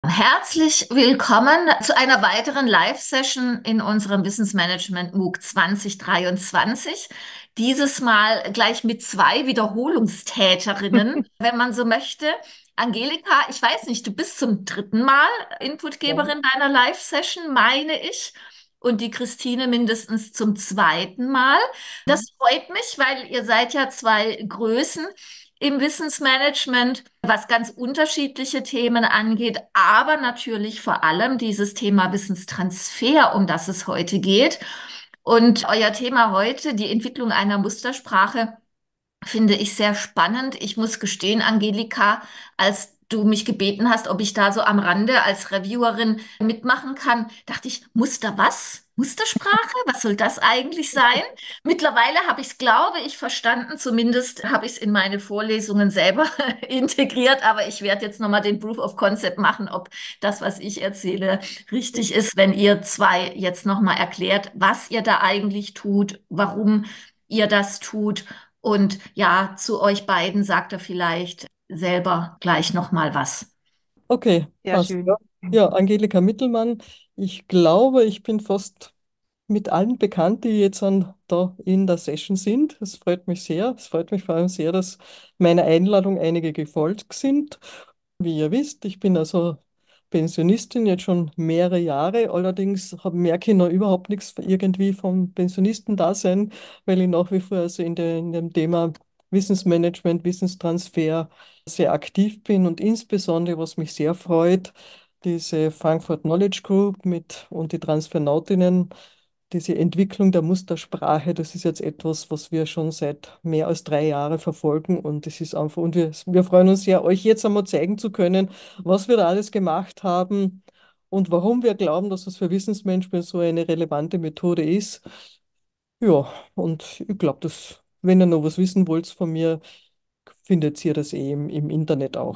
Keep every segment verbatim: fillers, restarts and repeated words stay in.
Herzlich willkommen zu einer weiteren Live-Session in unserem Wissensmanagement MOOC zwanzig dreiundzwanzig. Dieses Mal gleich mit zwei Wiederholungstäterinnen, wenn man so möchte. Angelika, ich weiß nicht, du bist zum dritten Mal Ja. Inputgeberin bei einer Live-Session, meine ich. Und die Christine mindestens zum zweiten Mal. Das freut mich, weil ihr seid ja zwei Größen im Wissensmanagement, was ganz unterschiedliche Themen angeht, aber natürlich vor allem dieses Thema Wissenstransfer, um das es heute geht. Und euer Thema heute, die Entwicklung einer Mustersprache, finde ich sehr spannend. Ich muss gestehen, Angelika, als du mich gebeten hast, ob ich da so am Rande als Reviewerin mitmachen kann, dachte ich, Muster was? Mustersprache? Was soll das eigentlich sein? Mittlerweile habe ich es, glaube ich, verstanden. Zumindest habe ich es in meine Vorlesungen selber integriert. Aber ich werde jetzt nochmal den Proof of Concept machen, ob das, was ich erzähle, richtig ist, wenn ihr zwei jetzt nochmal erklärt, was ihr da eigentlich tut, warum ihr das tut. Und ja, zu euch beiden sagt er vielleicht selber gleich noch mal was. Okay, Sehr passt. Ja. schön. Ja, Angelika Mittelmann. Ich glaube, ich bin fast mit allen bekannt, die jetzt an, da in der Session sind. Es freut mich sehr. Es freut mich vor allem sehr, dass meiner Einladung einige gefolgt sind. Wie ihr wisst, ich bin also Pensionistin jetzt schon mehrere Jahre. Allerdings hab, merke ich noch überhaupt nichts irgendwie vom Pensionistendasein, weil ich nach wie vor also in, der, in dem Thema Wissensmanagement, Wissenstransfer sehr aktiv bin und insbesondere, was mich sehr freut, diese Frankfurt Knowledge Group mit und die Transfernautinnen, diese Entwicklung der Mustersprache, das ist jetzt etwas, was wir schon seit mehr als drei Jahren verfolgen und es ist einfach, und wir, wir freuen uns sehr, euch jetzt einmal zeigen zu können, was wir da alles gemacht haben und warum wir glauben, dass es für Wissensmanagement so eine relevante Methode ist. Ja, und ich glaube, dass, wenn ihr noch was wissen wollt von mir, findet ihr das eh im, im Internet auch.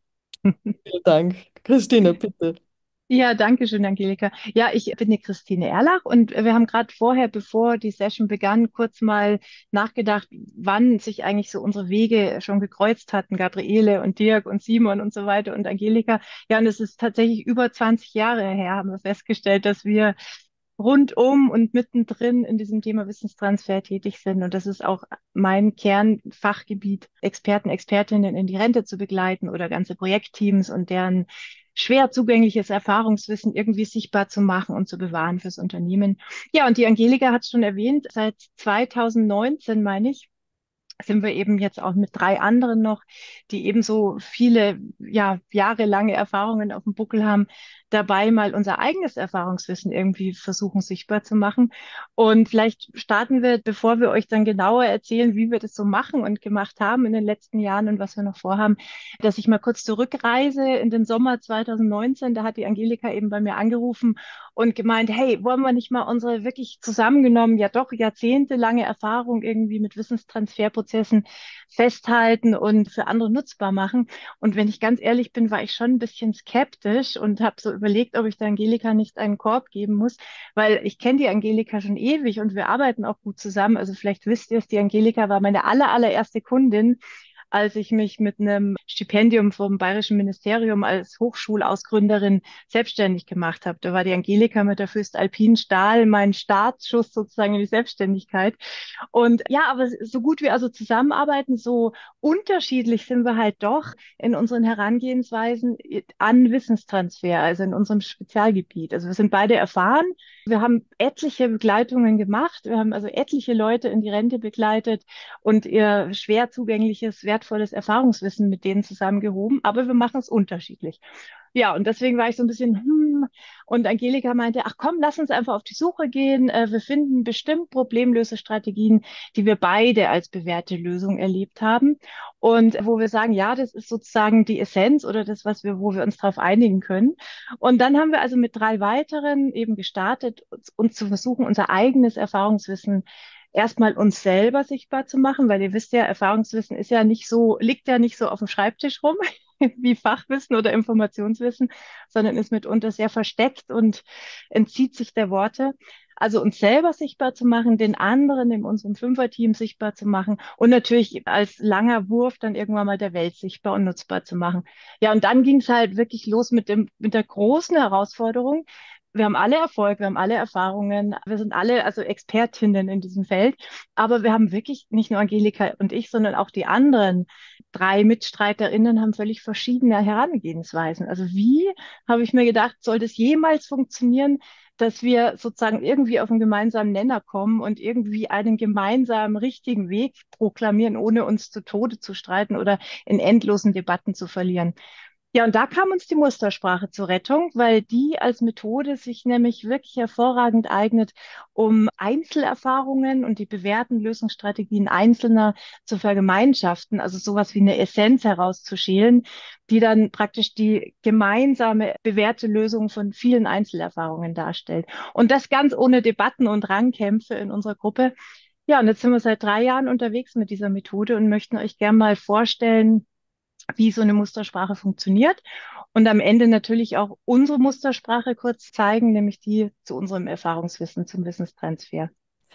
Vielen Dank. Christina, bitte. Ja, danke schön, Angelika. Ja, ich bin die Christine Erlach und wir haben gerade vorher, bevor die Session begann, kurz mal nachgedacht, wann sich eigentlich so unsere Wege schon gekreuzt hatten, Gabriele und Dirk und Simon und so weiter und Angelika. Ja, und es ist tatsächlich über zwanzig Jahre her, haben wir festgestellt, dass wir rundum und mittendrin in diesem Thema Wissenstransfer tätig sind. Und das ist auch mein Kernfachgebiet, Experten, Expertinnen in die Rente zu begleiten oder ganze Projektteams und deren schwer zugängliches Erfahrungswissen irgendwie sichtbar zu machen und zu bewahren fürs Unternehmen. Ja, und die Angelika hat es schon erwähnt, seit zwanzig neunzehn, meine ich, sind wir eben jetzt auch mit drei anderen noch, die ebenso viele, ja, jahrelange Erfahrungen auf dem Buckel haben, dabei mal unser eigenes Erfahrungswissen irgendwie versuchen sichtbar zu machen. Und vielleicht starten wir, bevor wir euch dann genauer erzählen, wie wir das so machen und gemacht haben in den letzten Jahren und was wir noch vorhaben, dass ich mal kurz zurückreise in den Sommer zwanzig neunzehn. Da hat die Angelika eben bei mir angerufen und gemeint, hey, wollen wir nicht mal unsere wirklich zusammengenommen, ja doch jahrzehntelange Erfahrung irgendwie mit Wissenstransferprozessen festhalten und für andere nutzbar machen. Und wenn ich ganz ehrlich bin, war ich schon ein bisschen skeptisch und habe so überlegt, ob ich der Angelika nicht einen Korb geben muss, weil ich kenne die Angelika schon ewig und wir arbeiten auch gut zusammen. Also vielleicht wisst ihr es, die Angelika war meine aller, allererste Kundin, als ich mich mit einem Stipendium vom Bayerischen Ministerium als Hochschulausgründerin selbstständig gemacht habe. Da war die Angelika mit der Föstalpinen Stahl mein Startschuss sozusagen in die Selbstständigkeit. Und ja, aber so gut wir also zusammenarbeiten, so unterschiedlich sind wir halt doch in unseren Herangehensweisen an Wissenstransfer, also in unserem Spezialgebiet. Also wir sind beide erfahren. Wir haben etliche Begleitungen gemacht. Wir haben also etliche Leute in die Rente begleitet und ihr schwer zugängliches, wertvolles Erfahrungswissen mit denen zusammengehoben. Aber wir machen es unterschiedlich. Ja, und deswegen war ich so ein bisschen, hm, und Angelika meinte, ach komm, lass uns einfach auf die Suche gehen. Äh, wir finden bestimmt Problemlösestrategien, die wir beide als bewährte Lösung erlebt haben. Und wo wir sagen, ja, das ist sozusagen die Essenz oder das, was wir, wo wir uns darauf einigen können. Und dann haben wir also mit drei weiteren eben gestartet, uns, uns zu versuchen, unser eigenes Erfahrungswissen erstmal uns selber sichtbar zu machen, weil ihr wisst ja, Erfahrungswissen ist ja nicht so, liegt ja nicht so auf dem Schreibtisch rum wie Fachwissen oder Informationswissen, sondern ist mitunter sehr versteckt und entzieht sich der Worte. Also uns selber sichtbar zu machen, den anderen in unserem Fünferteam sichtbar zu machen und natürlich als langer Wurf dann irgendwann mal der Welt sichtbar und nutzbar zu machen. Ja, und dann ging es halt wirklich los mit dem, mit der großen Herausforderung. Wir haben alle Erfolg, wir haben alle Erfahrungen, wir sind alle also Expertinnen in diesem Feld, aber wir haben wirklich nicht nur Angelika und ich, sondern auch die anderen drei Mitstreiterinnen haben völlig verschiedene Herangehensweisen. Also wie, habe ich mir gedacht, soll das jemals funktionieren, dass wir sozusagen irgendwie auf einen gemeinsamen Nenner kommen und irgendwie einen gemeinsamen richtigen Weg proklamieren, ohne uns zu Tode zu streiten oder in endlosen Debatten zu verlieren. Ja, und da kam uns die Mustersprache zur Rettung, weil die als Methode sich nämlich wirklich hervorragend eignet, um Einzelerfahrungen und die bewährten Lösungsstrategien Einzelner zu vergemeinschaften, also sowas wie eine Essenz herauszuschälen, die dann praktisch die gemeinsame bewährte Lösung von vielen Einzelerfahrungen darstellt. Und das ganz ohne Debatten und Rangkämpfe in unserer Gruppe. Ja, und jetzt sind wir seit drei Jahren unterwegs mit dieser Methode und möchten euch gerne mal vorstellen, wie so eine Mustersprache funktioniert und am Ende natürlich auch unsere Mustersprache kurz zeigen, nämlich die zu unserem Erfahrungswissen, zum Wissenstransfer.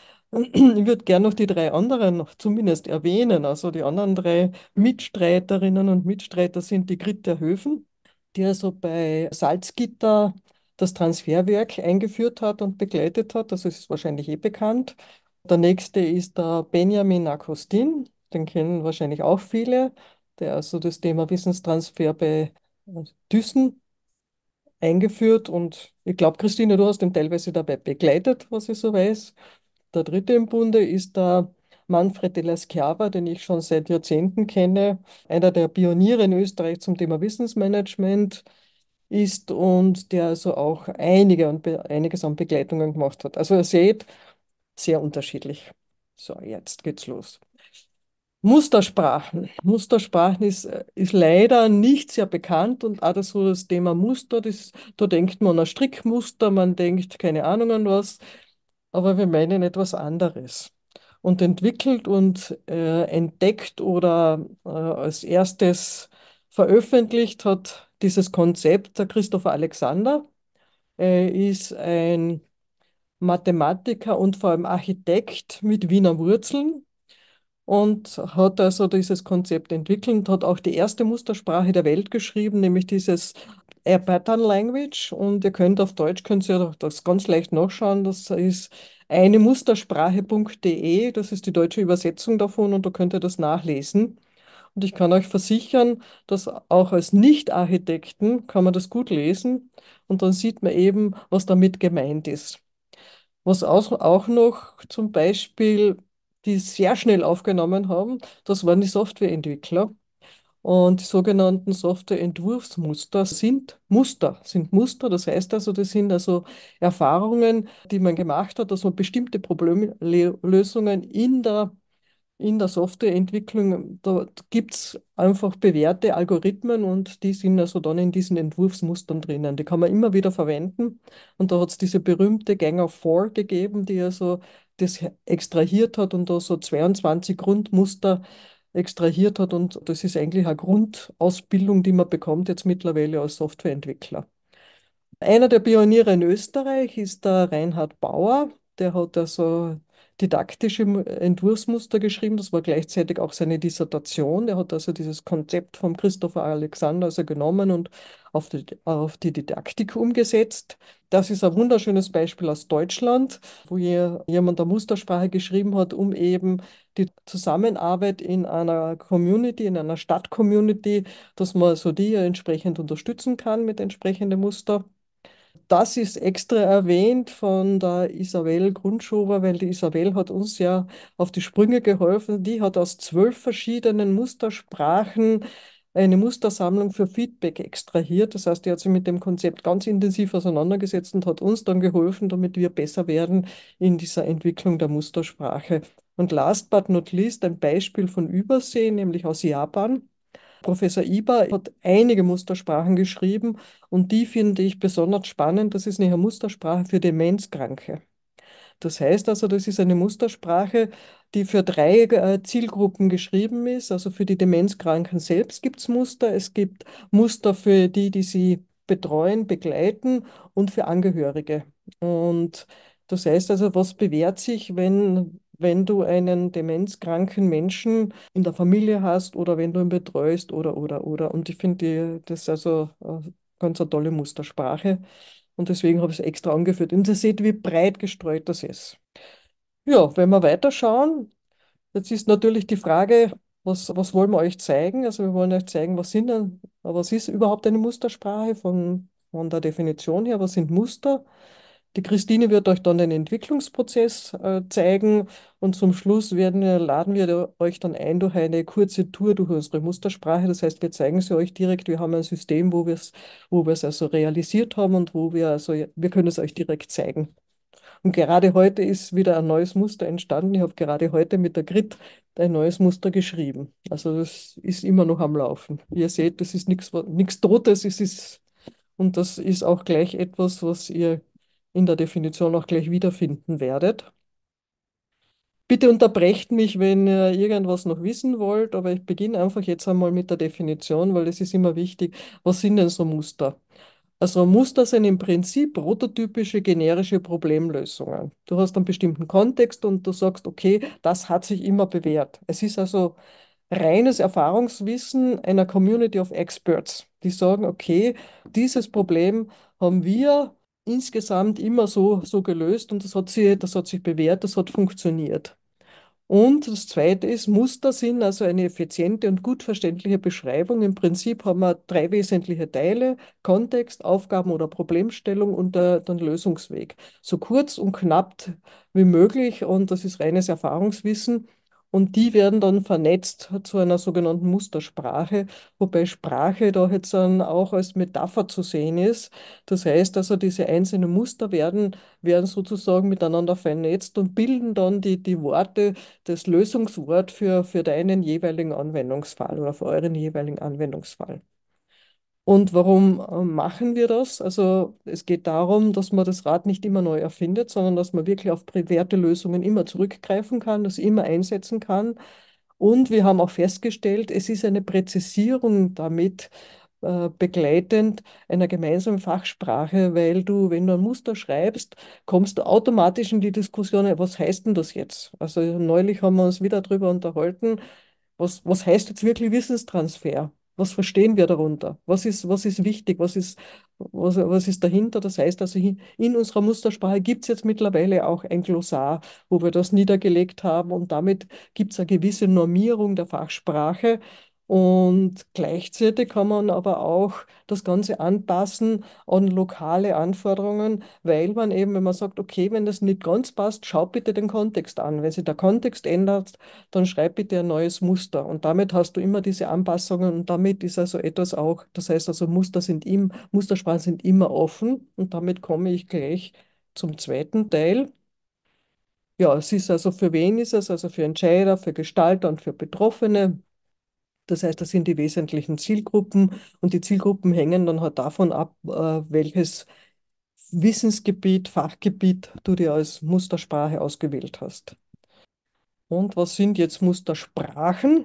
Ich würde gerne noch die drei anderen noch zumindest erwähnen. Also die anderen drei Mitstreiterinnen und Mitstreiter sind die Grit Höfen, die also bei Salzgitter das Transferwerk eingeführt hat und begleitet hat. Das ist wahrscheinlich eh bekannt. Der nächste ist der Benjamin Agustin, den kennen wahrscheinlich auch viele, der also das Thema Wissenstransfer bei äh, Thyssen eingeführt und ich glaube, Christine, du hast ihn teilweise dabei begleitet, was ich so weiß. Der dritte im Bunde ist der Manfred de la Schiava, den ich schon seit Jahrzehnten kenne, einer der Pioniere in Österreich zum Thema Wissensmanagement ist und der also auch einige und be einiges an Begleitungen gemacht hat. Also ihr seht, sehr unterschiedlich. So, jetzt geht's los. Mustersprachen. Mustersprachen ist, äh, ist leider nicht sehr bekannt und auch das, so das Thema Muster, das, da denkt man an Strickmuster, man denkt keine Ahnung an was, aber wir meinen etwas anderes. Und entwickelt und äh, entdeckt oder äh, als erstes veröffentlicht hat dieses Konzept der Christopher Alexander. Er ist ein Mathematiker und vor allem Architekt mit Wiener Wurzeln und hat also dieses Konzept entwickelt und hat auch die erste Mustersprache der Welt geschrieben, nämlich dieses Air Pattern Language. Und ihr könnt auf Deutsch, könnt ihr das ganz leicht nachschauen. Das ist einemustersprache.de, das ist die deutsche Übersetzung davon und da könnt ihr das nachlesen. Und ich kann euch versichern, dass auch als Nicht-Architekten kann man das gut lesen und dann sieht man eben, was damit gemeint ist. Was auch, auch noch zum Beispiel, die sehr schnell aufgenommen haben, das waren die Softwareentwickler. Und die sogenannten Softwareentwurfsmuster sind Muster, sind Muster. Das heißt also, das sind also Erfahrungen, die man gemacht hat, dass man bestimmte Problemlösungen in der in der Softwareentwicklung, da gibt es einfach bewährte Algorithmen und die sind also dann in diesen Entwurfsmustern drinnen. Die kann man immer wieder verwenden. Und da hat es diese berühmte Gang of Four gegeben, die also das extrahiert hat und da so zweiundzwanzig Grundmuster extrahiert hat. Und das ist eigentlich eine Grundausbildung, die man bekommt jetzt mittlerweile als Softwareentwickler. Einer der Pioniere in Österreich ist der Reinhard Bauer. Der hat also didaktische Mu- Entwurfsmuster geschrieben. Das war gleichzeitig auch seine Dissertation. Er hat also dieses Konzept von Christopher Alexander also genommen und auf die, auf die Didaktik umgesetzt. Das ist ein wunderschönes Beispiel aus Deutschland, wo hier jemand eine Mustersprache geschrieben hat, um eben die Zusammenarbeit in einer Community, in einer Stadtcommunity, dass man so die entsprechend unterstützen kann mit entsprechenden Muster. Das ist extra erwähnt von der Isabel Grundschober, weil die Isabel hat uns ja auf die Sprünge geholfen. Die hat aus zwölf verschiedenen Mustersprachen eine Mustersammlung für Feedback extrahiert. Das heißt, die hat sich mit dem Konzept ganz intensiv auseinandergesetzt und hat uns dann geholfen, damit wir besser werden in dieser Entwicklung der Mustersprache. Und last but not least ein Beispiel von Übersee, nämlich aus Japan. Professor Iba hat einige Mustersprachen geschrieben und die finde ich besonders spannend. Das ist eine Mustersprache für Demenzkranke. Das heißt also, das ist eine Mustersprache, die für drei äh, Zielgruppen geschrieben ist. Also für die Demenzkranken selbst gibt es Muster. Es gibt Muster für die, die sie betreuen, begleiten und für Angehörige. Und Das heißt also, was bewährt sich, wenn, wenn du einen demenzkranken Menschen in der Familie hast oder wenn du ihn betreust oder, oder, oder. Und ich finde, das ist also äh, ganz eine tolle Mustersprache. Und deswegen habe ich es extra angeführt. Und ihr seht, wie breit gestreut das ist. Ja, wenn wir weiterschauen, jetzt ist natürlich die Frage, was, was wollen wir euch zeigen? Also wir wollen euch zeigen, was sind denn, was ist überhaupt eine Mustersprache von, von der Definition her, was sind Muster? Die Christine wird euch dann den Entwicklungsprozess äh, zeigen und zum Schluss werden wir, laden wir da- euch dann ein durch eine kurze Tour durch unsere Mustersprache. Das heißt, wir zeigen sie euch direkt. Wir haben ein System, wo wir es, wo wir es also realisiert haben und wo wir also, wir können es euch direkt zeigen. Und gerade heute ist wieder ein neues Muster entstanden. Ich habe gerade heute mit der Grit ein neues Muster geschrieben. Also das ist immer noch am Laufen. Wie ihr seht, das ist nichts nichts Totes, es ist, und das ist auch gleich etwas, was ihr in der Definition auch gleich wiederfinden werdet. Bitte unterbrecht mich, wenn ihr irgendwas noch wissen wollt, aber ich beginne einfach jetzt einmal mit der Definition, weil es ist immer wichtig, was sind denn so Muster? Also Muster sind im Prinzip prototypische generische Problemlösungen. Du hast einen bestimmten Kontext und du sagst, okay, das hat sich immer bewährt. Es ist also reines Erfahrungswissen einer Community of Experts, die sagen, okay, dieses Problem haben wir insgesamt immer so, so gelöst und das hat sie, das hat sich bewährt, das hat funktioniert. Und das Zweite ist, Muster sind also eine effiziente und gut verständliche Beschreibung. Im Prinzip haben wir drei wesentliche Teile: Kontext, Aufgaben- oder Problemstellung und der, dann Lösungsweg. So kurz und knapp wie möglich und das ist reines Erfahrungswissen. Und die werden dann vernetzt zu einer sogenannten Mustersprache, wobei Sprache da jetzt dann auch als Metapher zu sehen ist. Das heißt also, diese einzelnen Muster werden, werden sozusagen miteinander vernetzt und bilden dann die, die Worte, das Lösungswort für, für deinen jeweiligen Anwendungsfall oder für euren jeweiligen Anwendungsfall. Und warum äh, machen wir das? Also es geht darum, dass man das Rad nicht immer neu erfindet, sondern dass man wirklich auf bewährte Lösungen immer zurückgreifen kann, das immer einsetzen kann. Und wir haben auch festgestellt, es ist eine Präzisierung damit äh, begleitend einer gemeinsamen Fachsprache, weil du, wenn du ein Muster schreibst, kommst du automatisch in die Diskussion, ja, was heißt denn das jetzt? Also neulich haben wir uns wieder darüber unterhalten, was, was heißt jetzt wirklich Wissenstransfer? Was verstehen wir darunter? Was ist, was ist wichtig? Was ist, was, was ist dahinter? Das heißt also, hi- in unserer Mustersprache gibt es jetzt mittlerweile auch ein Glossar, wo wir das niedergelegt haben und damit gibt es eine gewisse Normierung der Fachsprache. Und gleichzeitig kann man aber auch das Ganze anpassen an lokale Anforderungen, weil man eben, wenn man sagt, okay, wenn das nicht ganz passt, schau bitte den Kontext an. Wenn sich der Kontext ändert, dann schreib bitte ein neues Muster. Und damit hast du immer diese Anpassungen und damit ist also etwas auch, das heißt also Muster sind im, Mustersprachen sind immer offen und damit komme ich gleich zum zweiten Teil. Ja, es ist also, für wen ist es? Also für Entscheider, für Gestalter und für Betroffene. Das heißt, das sind die wesentlichen Zielgruppen und die Zielgruppen hängen dann halt davon ab, äh, welches Wissensgebiet, Fachgebiet du dir als Mustersprache ausgewählt hast. Und was sind jetzt Mustersprachen?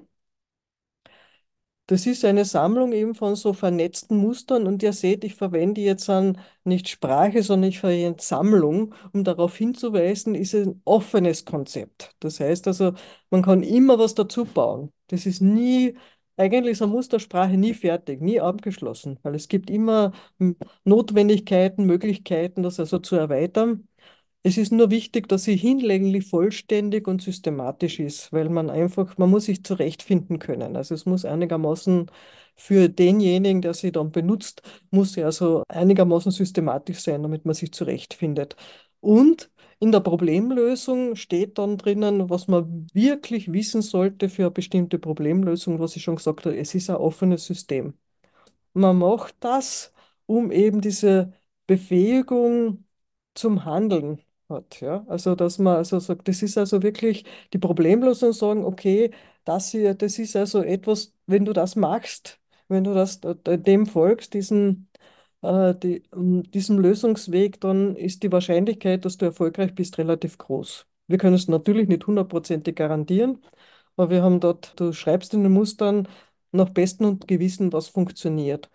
Das ist eine Sammlung eben von so vernetzten Mustern und ihr seht, ich verwende jetzt an nicht Sprache, sondern ich verwende Sammlung, um darauf hinzuweisen, ist ein offenes Konzept. Das heißt also, man kann immer was dazu bauen. Das ist nie, eigentlich ist eine Mustersprache nie fertig, nie abgeschlossen, weil es gibt immer hm, Notwendigkeiten, Möglichkeiten, das also zu erweitern. Es ist nur wichtig, dass sie hinlänglich vollständig und systematisch ist, weil man einfach, man muss sich zurechtfinden können. Also es muss einigermaßen für denjenigen, der sie dann benutzt, muss sie also einigermaßen systematisch sein, damit man sich zurechtfindet. Und in der Problemlösung steht dann drinnen, was man wirklich wissen sollte für eine bestimmte Problemlösung, was ich schon gesagt habe, es ist ein offenes System. Man macht das, um eben diese Befähigung zum Handeln hat. Ja? Also, dass man also sagt, das ist also wirklich die Problemlösung sagen, okay, das hier, das ist also etwas, wenn du das machst, wenn du das äh, dem folgst, diesen, äh, die, um, diesem Lösungsweg, dann ist die Wahrscheinlichkeit, dass du erfolgreich bist, relativ groß. Wir können es natürlich nicht hundertprozentig garantieren, aber wir haben dort, du schreibst in den Mustern nach bestem und Gewissen, was funktioniert.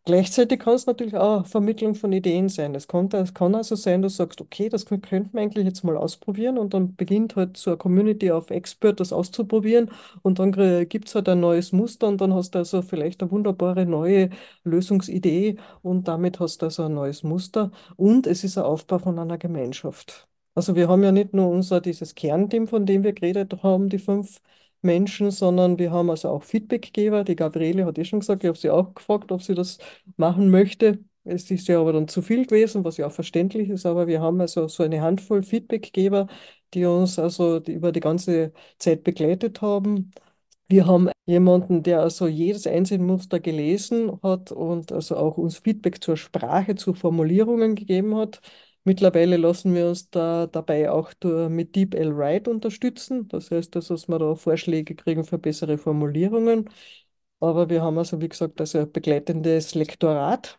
Gleichzeitig kann es natürlich auch eine Vermittlung von Ideen sein. Es kann, es kann also sein, dass du sagst, okay, das kö- könnten wir eigentlich jetzt mal ausprobieren und dann beginnt halt so eine Community auf Expert das auszuprobieren und dann gibt es halt ein neues Muster und dann hast du also vielleicht eine wunderbare neue Lösungsidee und damit hast du also ein neues Muster und es ist ein Aufbau von einer Gemeinschaft. Also wir haben ja nicht nur unser dieses Kernteam, von dem wir geredet haben, die fünf Menschen, sondern wir haben also auch Feedbackgeber. Die Gabriele hat eh schon gesagt, ich habe sie auch gefragt, ob sie das machen möchte. Es ist ja aber dann zu viel gewesen, was ja auch verständlich ist, aber wir haben also so eine Handvoll Feedbackgeber, die uns also die über die ganze Zeit begleitet haben. Wir haben jemanden, der also jedes einzelne Muster gelesen hat und also auch uns Feedback zur Sprache, zu Formulierungen gegeben hat. Mittlerweile lassen wir uns da dabei auch durch, mit DeepL Write unterstützen. Das heißt, dass wir da Vorschläge kriegen für bessere Formulierungen. Aber wir haben also, wie gesagt, also ein begleitendes Lektorat.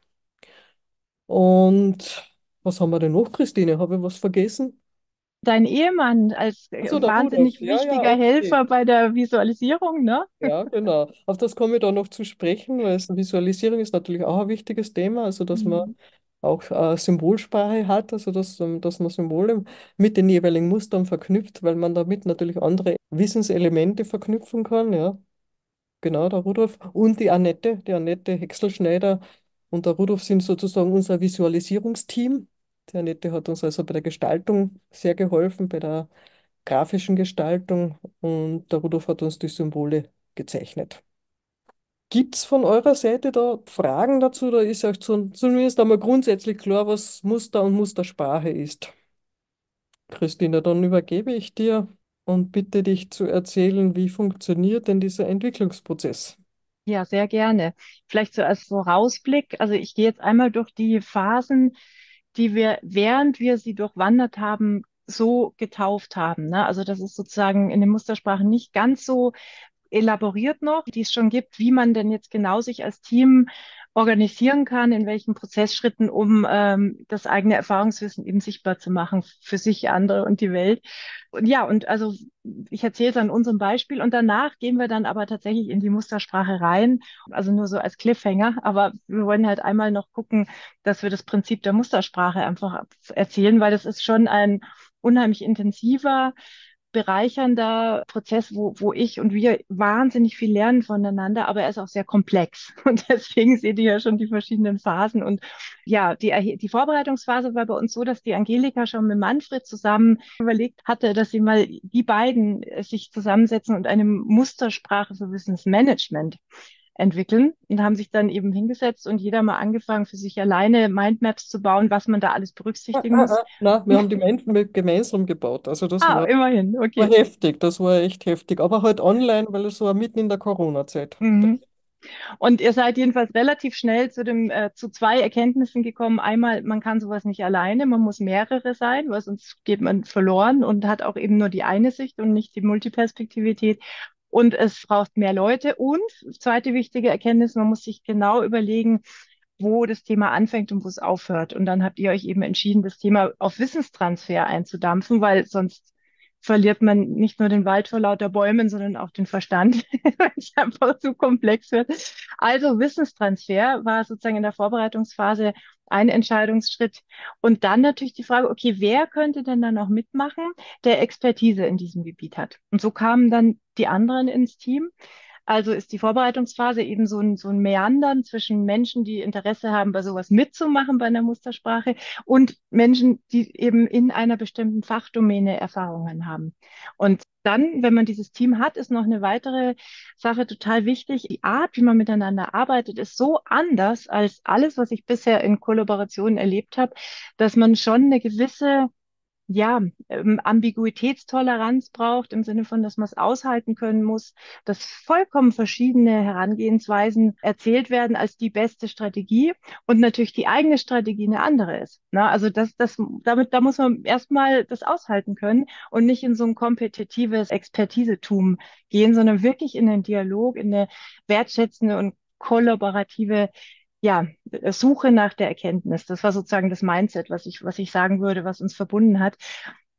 Und was haben wir denn noch, Christine? Habe ich was vergessen? Dein Ehemann als äh, Also der Rudolf. wahnsinnig Ja, ja, wichtiger okay. Helfer bei der Visualisierung, ne? Ja, genau. Auf das komme ich da noch zu sprechen, weil es- Visualisierung ist natürlich auch ein wichtiges Thema, also dass man Mhm. auch äh, Symbolsprache hat, also dass, ähm, dass man Symbole mit den jeweiligen Mustern verknüpft, weil man damit natürlich andere Wissenselemente verknüpfen kann, ja. Genau, der Rudolf und die Annette, die Annette Häckselschneider und der Rudolf sind sozusagen unser Visualisierungsteam. Die Annette hat uns also bei der Gestaltung sehr geholfen, bei der grafischen Gestaltung und der Rudolf hat uns die Symbole gezeichnet. Gibt es von eurer Seite da Fragen dazu? Da ist euch zu, zumindest einmal grundsätzlich klar, was Muster und Mustersprache ist. Christina, dann übergebe ich dir und bitte dich zu erzählen, wie funktioniert denn dieser Entwicklungsprozess? Ja, sehr gerne. Vielleicht so als Vorausblick. Also ich gehe jetzt einmal durch die Phasen, die wir, während wir sie durchwandert haben, so getauft haben. Ne? Also das ist sozusagen in den Mustersprachen nicht ganz so elaboriert noch, die es schon gibt, wie man denn jetzt genau sich als Team organisieren kann, in welchen Prozessschritten, um ähm, das eigene Erfahrungswissen eben sichtbar zu machen für sich, andere und die Welt. Und ja, und also ich erzähle es an unserem Beispiel und danach gehen wir dann aber tatsächlich in die Mustersprache rein, also nur so als Cliffhanger, aber wir wollen halt einmal noch gucken, dass wir das Prinzip der Mustersprache einfach erzählen, weil das ist schon ein unheimlich intensiver, bereichernder Prozess, wo, wo ich und wir wahnsinnig viel lernen voneinander, aber er ist auch sehr komplex. Und deswegen seht ihr ja schon die verschiedenen Phasen. Und ja, die, Erhe- die Vorbereitungsphase war bei uns so, dass die Angelika schon mit Manfred zusammen überlegt hatte, dass sie mal die beiden äh, sich zusammensetzen und eine Mustersprache für Wissensmanagement entwickeln und haben sich dann eben hingesetzt und jeder mal angefangen, für sich alleine Mindmaps zu bauen, was man da alles Ah, berücksichtigen ah, muss. ah. Na, wir haben die Menschen gemeinsam gebaut. Also das Ah, war, immerhin, war okay. heftig, das war echt heftig. Aber halt online, weil es war mitten in der Corona-Zeit. Mhm. Und ihr seid jedenfalls relativ schnell zu dem, äh, zu zwei Erkenntnissen gekommen. Einmal, man kann sowas nicht alleine, man muss mehrere sein, weil sonst geht man verloren und hat auch eben nur die eine Sicht und nicht die Multiperspektivität. Und es braucht mehr Leute. Und zweite wichtige Erkenntnis, man muss sich genau überlegen, wo das Thema anfängt und wo es aufhört. Und dann habt ihr euch eben entschieden, das Thema auf Wissenstransfer einzudampfen, weil sonst verliert man nicht nur den Wald vor lauter Bäumen, sondern auch den Verstand, wenn es einfach zu komplex wird. Also Wissenstransfer war sozusagen in der Vorbereitungsphase ein Entscheidungsschritt. Und dann natürlich die Frage, okay, wer könnte denn dann noch mitmachen, der Expertise in diesem Gebiet hat? Und so kamen dann die anderen ins Team. Also ist die Vorbereitungsphase eben so ein, so ein Meandern zwischen Menschen, die Interesse haben, bei sowas mitzumachen bei einer Mustersprache und Menschen, die eben in einer bestimmten Fachdomäne Erfahrungen haben. Und dann, wenn man dieses Team hat, ist noch eine weitere Sache total wichtig. Die Art, wie man miteinander arbeitet, ist so anders als alles, was ich bisher in Kollaborationen erlebt habe, dass man schon eine gewisse ja, ähm, Ambiguitätstoleranz braucht, im Sinne von, dass man es aushalten können muss, dass vollkommen verschiedene Herangehensweisen erzählt werden als die beste Strategie und natürlich die eigene Strategie eine andere ist. Ne? Also das, das, damit, da muss man erstmal das aushalten können und nicht in so ein kompetitives Expertisetum gehen, sondern wirklich in den Dialog, in eine wertschätzende und kollaborative ja, Suche nach der Erkenntnis. Das war sozusagen das Mindset, was ich, was ich sagen würde, was uns verbunden hat.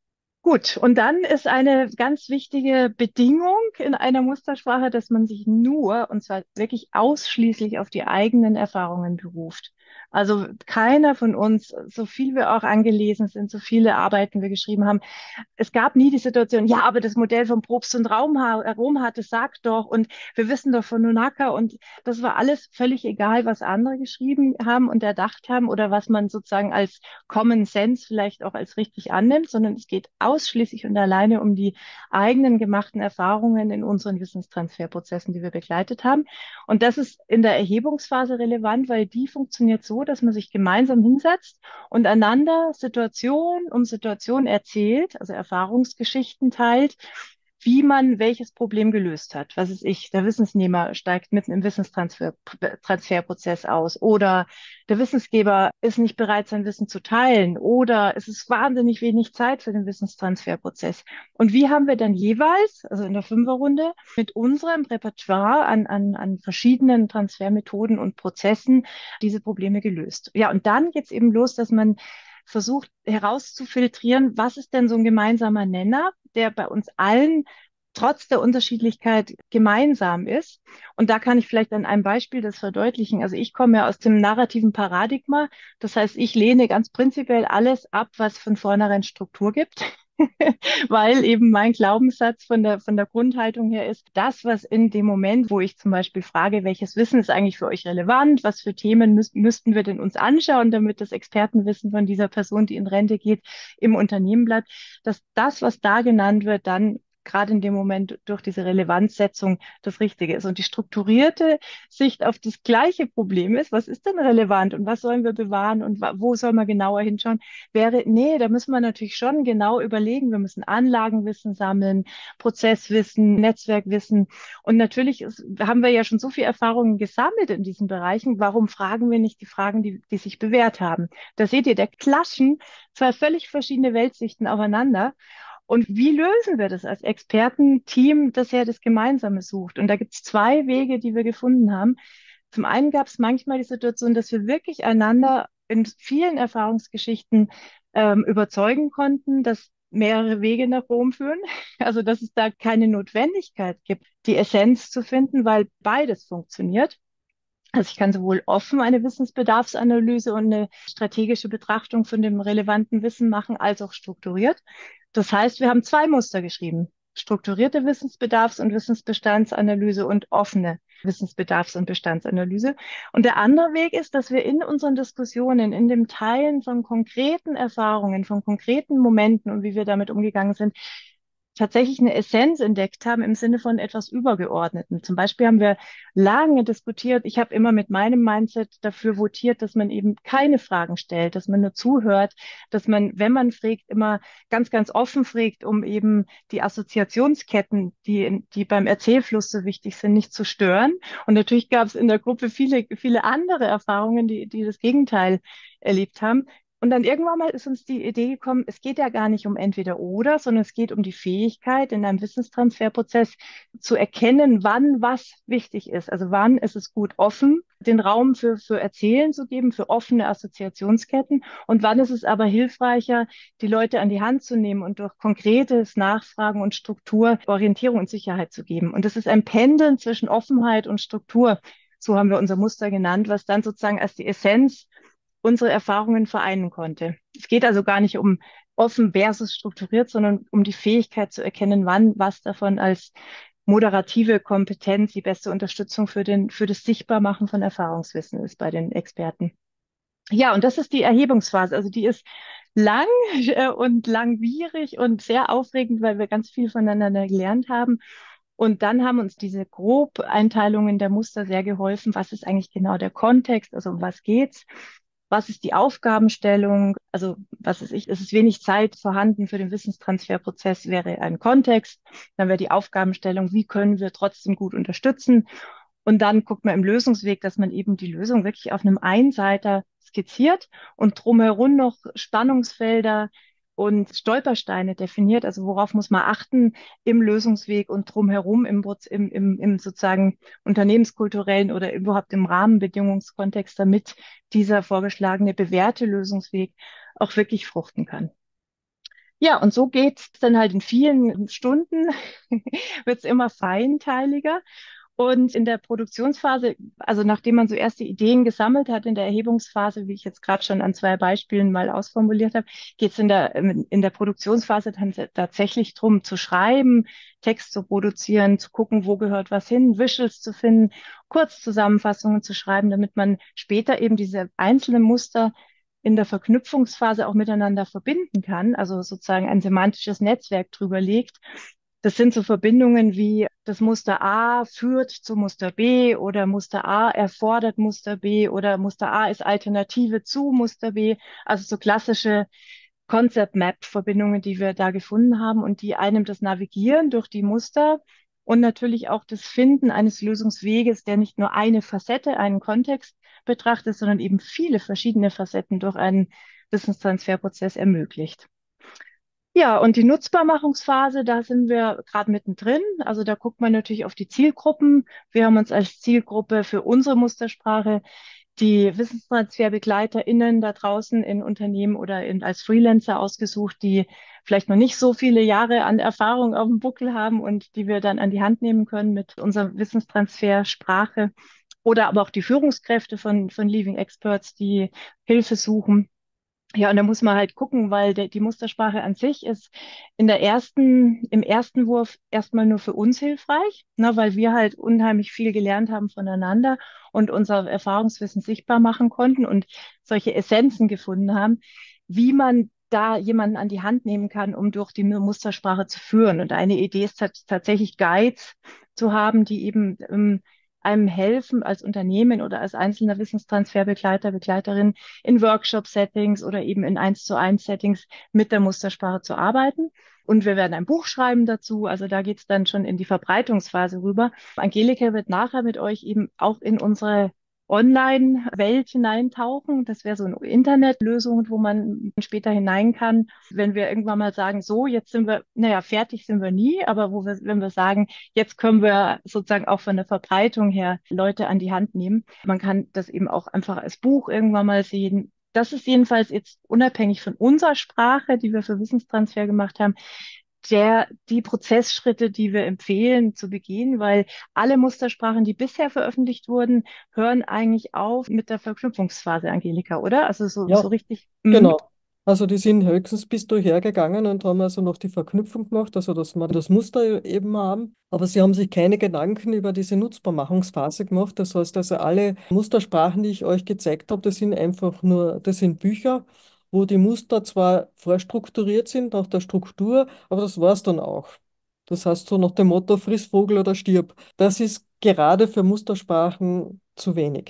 Gut, und dann ist eine ganz wichtige Bedingung in einer Mustersprache, dass man sich nur, und zwar wirklich ausschließlich auf die eigenen Erfahrungen beruft. Also keiner von uns, so viel wir auch angelesen sind, so viele Arbeiten wir geschrieben haben, es gab nie die Situation, ja, aber das Modell von Probst und Raumha Romhat, das sagt doch, und wir wissen doch von Nunaka, und das war alles völlig egal, was andere geschrieben haben und erdacht haben oder was man sozusagen als Common Sense vielleicht auch als richtig annimmt, sondern es geht ausschließlich und alleine um die eigenen gemachten Erfahrungen in unseren Wissenstransferprozessen, die wir begleitet haben. Und das ist in der Erhebungsphase relevant, weil die funktioniert so, dass man sich gemeinsam hinsetzt und einander Situation um Situation erzählt, also Erfahrungsgeschichten teilt, wie man welches Problem gelöst hat. Was ist ich? Der Wissensnehmer steigt mitten im Wissenstransferprozess aus oder der Wissensgeber ist nicht bereit, sein Wissen zu teilen oder es ist wahnsinnig wenig Zeit für den Wissenstransferprozess. Und wie haben wir dann jeweils, also in der Fünferrunde, mit unserem Repertoire an, an, an verschiedenen Transfermethoden und Prozessen diese Probleme gelöst? Ja, und dann geht es eben los, dass man versucht herauszufiltrieren, was ist denn so ein gemeinsamer Nenner, der bei uns allen trotz der Unterschiedlichkeit gemeinsam ist. Und da kann ich vielleicht an einem Beispiel das verdeutlichen. Also ich komme ja aus dem narrativen Paradigma. Das heißt, ich lehne ganz prinzipiell alles ab, was von vornherein Struktur gibt. Weil eben mein Glaubenssatz von der, von der Grundhaltung her ist, das, was in dem Moment, wo ich zum Beispiel frage, welches Wissen ist eigentlich für euch relevant, was für Themen müß, müssten wir denn uns anschauen, damit das Expertenwissen von dieser Person, die in Rente geht, im Unternehmen bleibt, dass das, was da genannt wird, dann gerade in dem Moment durch diese Relevanzsetzung das Richtige ist. Und die strukturierte Sicht auf das gleiche Problem ist, was ist denn relevant und was sollen wir bewahren und wo soll man genauer hinschauen, wäre, nee, da müssen wir natürlich schon genau überlegen. Wir müssen Anlagenwissen sammeln, Prozesswissen, Netzwerkwissen. Und natürlich ist, haben wir ja schon so viel Erfahrungen gesammelt in diesen Bereichen. Warum fragen wir nicht die Fragen, die, die sich bewährt haben? Da seht ihr, da klatschen zwei völlig verschiedene Weltsichten aufeinander. Und wie lösen wir das als Expertenteam, das ja das Gemeinsame sucht? Und da gibt es zwei Wege, die wir gefunden haben. Zum einen gab es manchmal die Situation, dass wir wirklich einander in vielen Erfahrungsgeschichten ähm, überzeugen konnten, dass mehrere Wege nach Rom führen. Also dass es da keine Notwendigkeit gibt, die Essenz zu finden, weil beides funktioniert. Also ich kann sowohl offen eine Wissensbedarfsanalyse und eine strategische Betrachtung von dem relevanten Wissen machen, als auch strukturiert. Das heißt, wir haben zwei Muster geschrieben. Strukturierte Wissensbedarfs- und Wissensbestandsanalyse und offene Wissensbedarfs- und Bestandsanalyse. Und der andere Weg ist, dass wir in unseren Diskussionen, in dem Teilen von konkreten Erfahrungen, von konkreten Momenten und wie wir damit umgegangen sind, tatsächlich eine Essenz entdeckt haben im Sinne von etwas Übergeordneten. Zum Beispiel haben wir lange diskutiert. Ich habe immer mit meinem Mindset dafür votiert, dass man eben keine Fragen stellt, dass man nur zuhört, dass man, wenn man fragt, immer ganz, ganz offen fragt, um eben die Assoziationsketten, die, die beim Erzählfluss so wichtig sind, nicht zu stören. Und natürlich gab es in der Gruppe viele, viele andere Erfahrungen, die, die das Gegenteil erlebt haben. Und dann irgendwann mal ist uns die Idee gekommen, es geht ja gar nicht um entweder oder, sondern es geht um die Fähigkeit, in einem Wissenstransferprozess zu erkennen, wann was wichtig ist. Also wann ist es gut, offen den Raum für, für Erzählen zu geben, für offene Assoziationsketten. Und wann ist es aber hilfreicher, die Leute an die Hand zu nehmen und durch konkretes Nachfragen und Struktur Orientierung und Sicherheit zu geben. Und das ist ein Pendeln zwischen Offenheit und Struktur. So haben wir unser Muster genannt, was dann sozusagen als die Essenz unsere Erfahrungen vereinen konnte. Es geht also gar nicht um offen versus strukturiert, sondern um die Fähigkeit zu erkennen, wann was davon als moderative Kompetenz die beste Unterstützung für den, für das Sichtbarmachen von Erfahrungswissen ist bei den Experten. Ja, und das ist die Erhebungsphase. Also die ist lang äh, und langwierig und sehr aufregend, weil wir ganz viel voneinander gelernt haben. Und dann haben uns diese Grobeinteilungen der Muster sehr geholfen. Was ist eigentlich genau der Kontext? Also um was geht's? Was ist die Aufgabenstellung? Also, was ist ich? Es ist wenig Zeit vorhanden für den Wissenstransferprozess, wäre ein Kontext. Dann wäre die Aufgabenstellung, wie können wir trotzdem gut unterstützen? Und dann guckt man im Lösungsweg, dass man eben die Lösung wirklich auf einem Einseiter skizziert und drumherum noch Spannungsfelder und Stolpersteine definiert. Also worauf muss man achten im Lösungsweg und drumherum im, im, im, im sozusagen unternehmenskulturellen oder überhaupt im Rahmenbedingungskontext, damit dieser vorgeschlagene bewährte Lösungsweg auch wirklich fruchten kann. Ja, und so geht's dann halt in vielen Stunden, wird's immer feinteiliger. Und in der Produktionsphase, also nachdem man so erste Ideen gesammelt hat, in der Erhebungsphase, wie ich jetzt gerade schon an zwei Beispielen mal ausformuliert habe, geht es in der, in der Produktionsphase dann tatsächlich drum zu schreiben, Text zu produzieren, zu gucken, wo gehört was hin, Visuals zu finden, Kurzzusammenfassungen zu schreiben, damit man später eben diese einzelnen Muster in der Verknüpfungsphase auch miteinander verbinden kann, also sozusagen ein semantisches Netzwerk drüber legt. Das sind so Verbindungen wie das Muster A führt zu Muster B oder Muster A erfordert Muster B oder Muster A ist Alternative zu Muster B. Also so klassische Concept Map Verbindungen, die wir da gefunden haben und die einem das Navigieren durch die Muster und natürlich auch das Finden eines Lösungsweges, der nicht nur eine Facette, einen Kontext betrachtet, sondern eben viele verschiedene Facetten durch einen Wissenstransferprozess ermöglicht. Ja, und die Nutzbarmachungsphase, da sind wir gerade mittendrin. Also da guckt man natürlich auf die Zielgruppen. Wir haben uns als Zielgruppe für unsere Mustersprache die WissenstransferbegleiterInnen da draußen in Unternehmen oder in, als Freelancer ausgesucht, die vielleicht noch nicht so viele Jahre an Erfahrung auf dem Buckel haben und die wir dann an die Hand nehmen können mit unserer Wissenstransfersprache. Oder aber auch die Führungskräfte von, von Leaving Experts, die Hilfe suchen. Ja, und da muss man halt gucken, weil der, die Mustersprache an sich ist in der ersten, im ersten Wurf erstmal nur für uns hilfreich, ne, weil wir halt unheimlich viel gelernt haben voneinander und unser Erfahrungswissen sichtbar machen konnten und solche Essenzen gefunden haben, wie man da jemanden an die Hand nehmen kann, um durch die Mustersprache zu führen. Und eine Idee ist tats- tatsächlich Guides zu haben, die eben ähm, einem helfen als Unternehmen oder als einzelner Wissenstransferbegleiter, Begleiterin in Workshop-Settings oder eben in eins zu eins Settings mit der Mustersprache zu arbeiten. Und wir werden ein Buch schreiben dazu. Also da geht's dann schon in die Verbreitungsphase rüber. Angelika wird nachher mit euch eben auch in unsere Online-Welt hineintauchen. Das wäre so eine Internetlösung, wo man später hinein kann. Wenn wir irgendwann mal sagen, so, jetzt sind wir, naja, fertig sind wir nie, aber wo wir, wenn wir sagen, jetzt können wir sozusagen auch von der Verbreitung her Leute an die Hand nehmen. Man kann das eben auch einfach als Buch irgendwann mal sehen. Das ist jedenfalls jetzt unabhängig von unserer Sprache, die wir für Wissenstransfer gemacht haben, der, die Prozessschritte, die wir empfehlen zu begehen, weil alle Mustersprachen, die bisher veröffentlicht wurden, hören eigentlich auf mit der Verknüpfungsphase, Angelika, oder? Also so, so Ja, richtig. Mm, genau. Also die sind höchstens bis hergegangen und haben also noch die Verknüpfung gemacht, also dass wir das Muster eben haben. Aber sie haben sich keine Gedanken über diese Nutzbarmachungsphase gemacht. Das heißt also, alle Mustersprachen, die ich euch gezeigt habe, das sind einfach nur, das sind Bücher, wo die Muster zwar vorstrukturiert sind nach der Struktur, aber das war es dann auch. Das heißt so nach dem Motto, friss Vogel oder stirb. Das ist gerade für Mustersprachen zu wenig.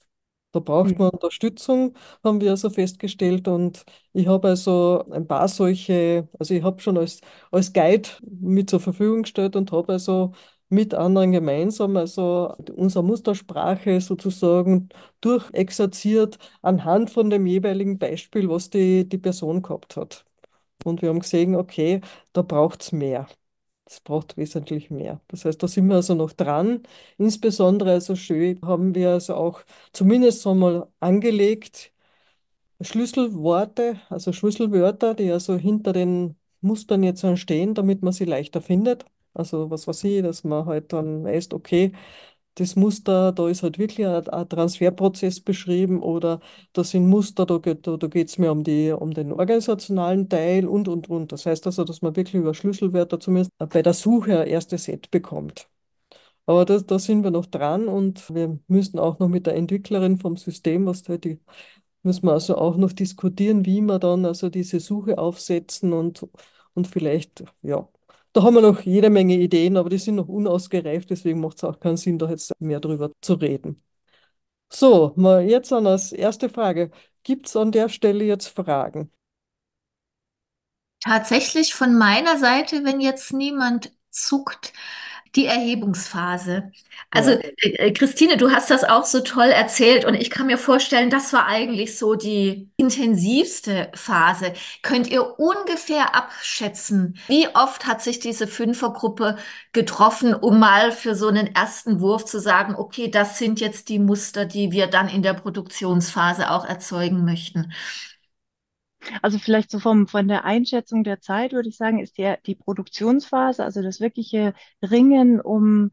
Da braucht man mm, Unterstützung, haben wir also festgestellt. Und ich habe also ein paar solche, also ich habe schon als, als Guide mit zur Verfügung gestellt und habe also mit anderen gemeinsam also unsere Mustersprache sozusagen durchexerziert anhand von dem jeweiligen Beispiel, was die, die Person gehabt hat. Und wir haben gesehen, okay, da braucht es mehr. Es braucht wesentlich mehr. Das heißt, da sind wir also noch dran. Insbesondere also schön haben wir also auch zumindest einmal angelegt Schlüsselworte, also Schlüsselwörter, die also hinter den Mustern jetzt entstehen, damit man sie leichter findet. Also was weiß ich, dass man halt dann weiß, okay, das Muster, da ist halt wirklich ein, ein Transferprozess beschrieben oder das sind Muster, da geht da, da geht's mehr um die, um den organisationalen Teil und, und, und. Das heißt also, dass man wirklich über Schlüsselwörter zumindest bei der Suche ein erstes Set bekommt. Aber da, da sind wir noch dran und wir müssen auch noch mit der Entwicklerin vom System, was halt die, müssen wir also auch noch diskutieren, wie wir dann also diese Suche aufsetzen und, und vielleicht, ja, da haben wir noch jede Menge Ideen, aber die sind noch unausgereift, deswegen macht es auch keinen Sinn, da jetzt mehr drüber zu reden. So, mal jetzt an als erste Frage. Gibt es an der Stelle jetzt Fragen? Tatsächlich von meiner Seite, wenn jetzt niemand zuckt, die Erhebungsphase. Also, Ja. äh, äh, Christine, du hast das auch so toll erzählt und ich kann mir vorstellen, das war eigentlich so die intensivste Phase. Könnt ihr ungefähr abschätzen, wie oft hat sich diese Fünfergruppe getroffen, um mal für so einen ersten Wurf zu sagen, okay, das sind jetzt die Muster, die wir dann in der Produktionsphase auch erzeugen möchten? Also vielleicht so vom, von der Einschätzung der Zeit würde ich sagen, ist der, die Produktionsphase, also das wirkliche Ringen um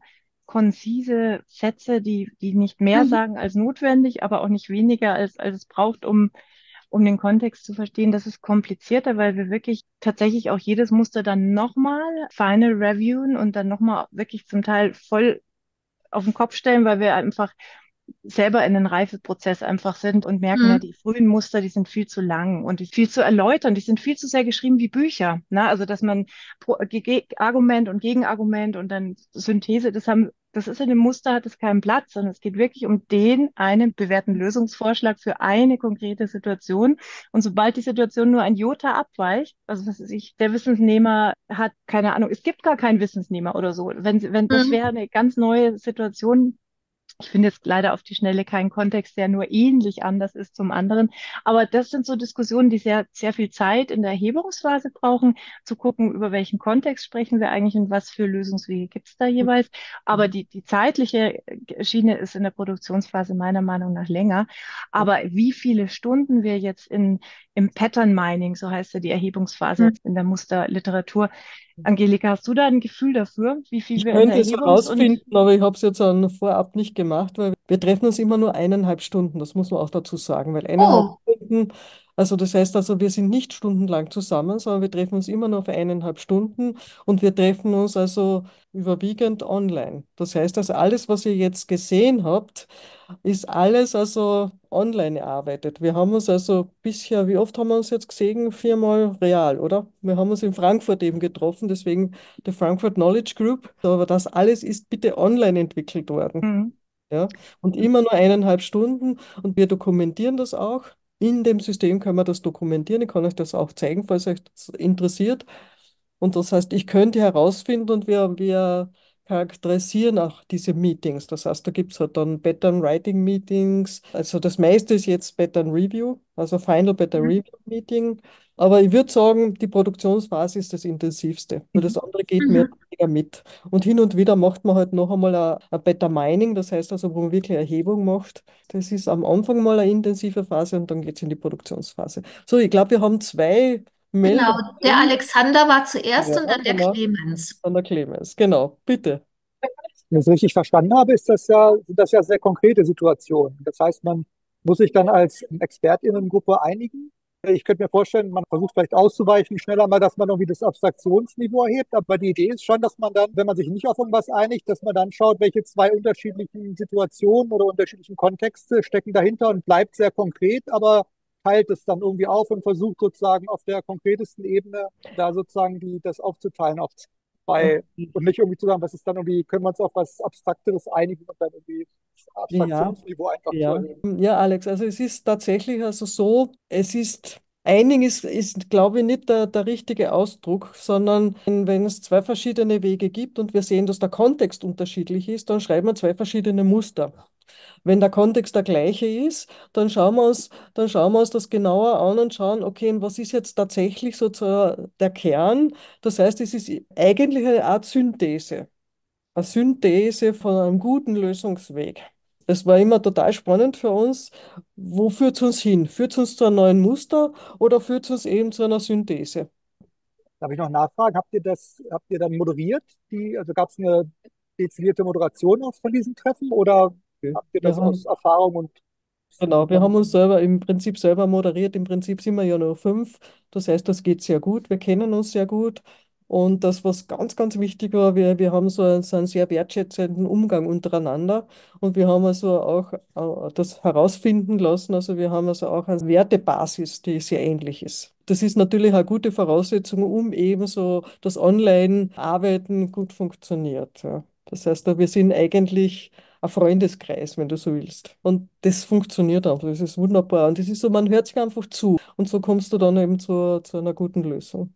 konzise Sätze, die, die nicht mehr Mhm. sagen als notwendig, aber auch nicht weniger als, als es braucht, um, um den Kontext zu verstehen. Das ist komplizierter, weil wir wirklich tatsächlich auch jedes Muster dann nochmal final reviewen und dann nochmal wirklich zum Teil voll auf den Kopf stellen, weil wir einfach selber in den Reifeprozess einfach sind und merken, ja, Mhm. die frühen Muster, die sind viel zu lang und die viel zu erläutern, die sind viel zu sehr geschrieben wie Bücher. Ne? Also, dass man Pro Ge Ge- Argument und Gegenargument und dann Synthese, das haben, das ist in dem Muster, hat es keinen Platz, sondern es geht wirklich um den einen bewährten Lösungsvorschlag für eine konkrete Situation. Und sobald die Situation nur ein Jota abweicht, also was weiß ich, der Wissensnehmer hat keine Ahnung, es gibt gar keinen Wissensnehmer oder so. Wenn, wenn das Mhm. wäre eine ganz neue Situation, ich finde jetzt leider auf die Schnelle keinen Kontext, der nur ähnlich anders ist zum anderen. Aber das sind so Diskussionen, die sehr, sehr viel Zeit in der Erhebungsphase brauchen, zu gucken, über welchen Kontext sprechen wir eigentlich und was für Lösungswege gibt es da jeweils. Aber die, die zeitliche Schiene ist in der Produktionsphase meiner Meinung nach länger. Aber wie viele Stunden wir jetzt in, im Pattern Mining, so heißt ja die Erhebungsphase Mhm. jetzt in der Musterliteratur, Angelika, hast du da ein Gefühl dafür, wie viel Ich wir in der könnte es Erhebungs- und herausfinden, aber ich habe es jetzt an vorab nicht gemacht, weil wir treffen uns immer nur eineinhalb Stunden, das muss man auch dazu sagen, weil eineinhalb Oh, Stunden, also das heißt also, wir sind nicht stundenlang zusammen, sondern wir treffen uns immer nur für eineinhalb Stunden und wir treffen uns also überwiegend online. Das heißt also, alles, was ihr jetzt gesehen habt, ist alles also online erarbeitet. Wir haben uns also bisher, wie oft haben wir uns jetzt gesehen? Viermal real, oder? Wir haben uns in Frankfurt eben getroffen, deswegen der Frankfurt Knowledge Group. Aber das alles ist bitte online entwickelt worden. Mhm. Ja? Und immer nur eineinhalb Stunden und wir dokumentieren das auch. In dem System können wir das dokumentieren. Ich kann euch das auch zeigen, falls euch das interessiert. Und das heißt, ich könnte herausfinden und wir, wir charakterisieren auch diese Meetings. Das heißt, da gibt es halt dann Pattern Writing Meetings. Also das meiste ist jetzt Pattern Review, also Final Pattern mhm. Review Meeting. Aber ich würde sagen, die Produktionsphase ist das intensivste, weil das Mhm. andere geht mehr Mhm. oder weniger mit. Und hin und wieder macht man halt noch einmal ein, ein Better Mining, das heißt also, wo man wirklich Erhebung macht. Das ist am Anfang mal eine intensive Phase und dann geht es in die Produktionsphase. So, ich glaube, wir haben zwei Genau. Der Meldungen. Alexander war zuerst Ja, und dann der genau. Clemens. An der Clemens. Genau, bitte. Wenn ich es richtig verstanden habe, ist das ja, sind das ja sehr konkrete Situationen. Das heißt, man muss sich dann als ExpertInnengruppe einigen. Ich könnte mir vorstellen, man versucht vielleicht auszuweichen, schneller mal, dass man irgendwie das Abstraktionsniveau erhebt. Aber die Idee ist schon, dass man dann, wenn man sich nicht auf irgendwas einigt, dass man dann schaut, welche zwei unterschiedlichen Situationen oder unterschiedlichen Kontexte stecken dahinter und bleibt sehr konkret, aber teilt es dann irgendwie auf und versucht sozusagen auf der konkretesten Ebene da sozusagen die, das aufzuteilen auf zwei und nicht irgendwie zu sagen, was ist dann irgendwie, können wir uns auf was Abstrakteres einigen und dann irgendwie das Ja, Abstraktionsniveau einfach zu ja. erhöhen. Ja, Alex, also es ist tatsächlich also so, es ist, Einigen ist, ist glaube ich, nicht der, der richtige Ausdruck, sondern wenn, wenn es zwei verschiedene Wege gibt und wir sehen, dass der Kontext unterschiedlich ist, dann schreiben wir zwei verschiedene Muster. Wenn der Kontext der gleiche ist, dann schauen wir uns, dann schauen wir uns das genauer an und schauen, okay, und was ist jetzt tatsächlich so zur, der Kern? Das heißt, es ist eigentlich eine Art Synthese, eine Synthese von einem guten Lösungsweg. Es war immer total spannend für uns, wo führt es uns hin? Führt es uns zu einem neuen Muster oder führt es uns eben zu einer Synthese? Darf ich noch nachfragen, habt ihr das, habt ihr dann moderiert? Die, also gab es eine dezidierte Moderation auch von diesen Treffen oder Okay. habt ihr Wir das aus haben Erfahrung und Genau, wir damit? haben uns selber im Prinzip selber moderiert. Im Prinzip sind wir ja nur fünf. Das heißt, das geht sehr gut. Wir kennen uns sehr gut. Und das, was ganz, ganz wichtig war, wir, wir haben so einen, so einen sehr wertschätzenden Umgang untereinander. Und wir haben also auch äh, das herausfinden lassen. Also wir haben also auch eine Wertebasis, die sehr ähnlich ist. Das ist natürlich eine gute Voraussetzung, um eben so das Online-Arbeiten gut funktioniert. Ja. Das heißt, da wir sind eigentlich ein Freundeskreis, wenn du so willst. Und das funktioniert einfach, das ist wunderbar. Und das ist so, man hört sich einfach zu. Und so kommst du dann eben zu, zu einer guten Lösung.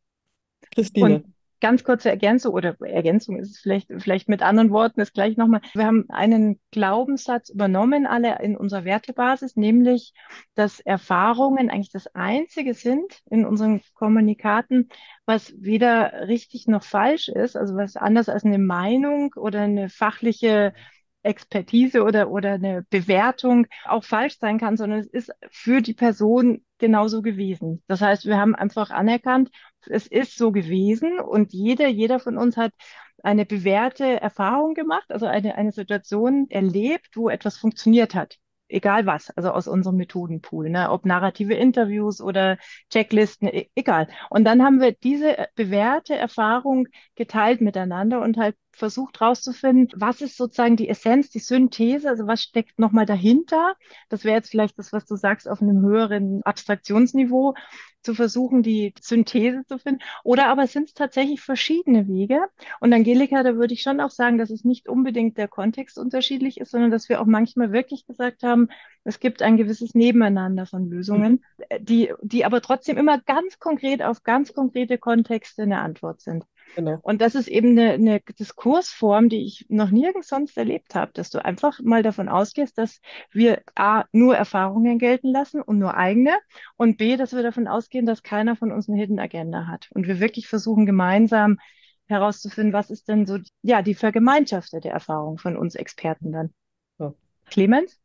Und Christine. ganz kurze Ergänzung oder Ergänzung ist es vielleicht, vielleicht mit anderen Worten ist gleich nochmal. Wir haben einen Glaubenssatz übernommen, alle in unserer Wertebasis, nämlich, dass Erfahrungen eigentlich das Einzige sind in unseren Kommunikaten, was weder richtig noch falsch ist, also was anders als eine Meinung oder eine fachliche Expertise oder, oder eine Bewertung auch falsch sein kann, sondern es ist für die Person genauso gewesen. Das heißt, wir haben einfach anerkannt, es ist so gewesen und jeder, jeder von uns hat eine bewährte Erfahrung gemacht, also eine, eine Situation erlebt, wo etwas funktioniert hat. Egal was, also aus unserem Methodenpool, ne? Ob narrative Interviews oder Checklisten, e egal. Und dann haben wir diese bewährte Erfahrung geteilt miteinander und halt versucht herauszufinden, was ist sozusagen die Essenz, die Synthese, also was steckt nochmal dahinter. Das wäre jetzt vielleicht das, was du sagst, auf einem höheren Abstraktionsniveau, zu versuchen, die Synthese zu finden. Oder aber sind es tatsächlich verschiedene Wege? Und Angelika, da würde ich schon auch sagen, dass es nicht unbedingt der Kontext unterschiedlich ist, sondern dass wir auch manchmal wirklich gesagt haben, es gibt ein gewisses Nebeneinander von Lösungen, die, die aber trotzdem immer ganz konkret auf ganz konkrete Kontexte eine Antwort sind. Genau. Und das ist eben eine, eine Diskursform, die ich noch nirgends sonst erlebt habe, dass du einfach mal davon ausgehst, dass wir A, nur Erfahrungen gelten lassen und nur eigene und B, dass wir davon ausgehen, dass keiner von uns eine Hidden Agenda hat. Und wir wirklich versuchen gemeinsam herauszufinden, was ist denn so, ja, die vergemeinschaftete Erfahrung von uns Experten dann. Ja. Clemens?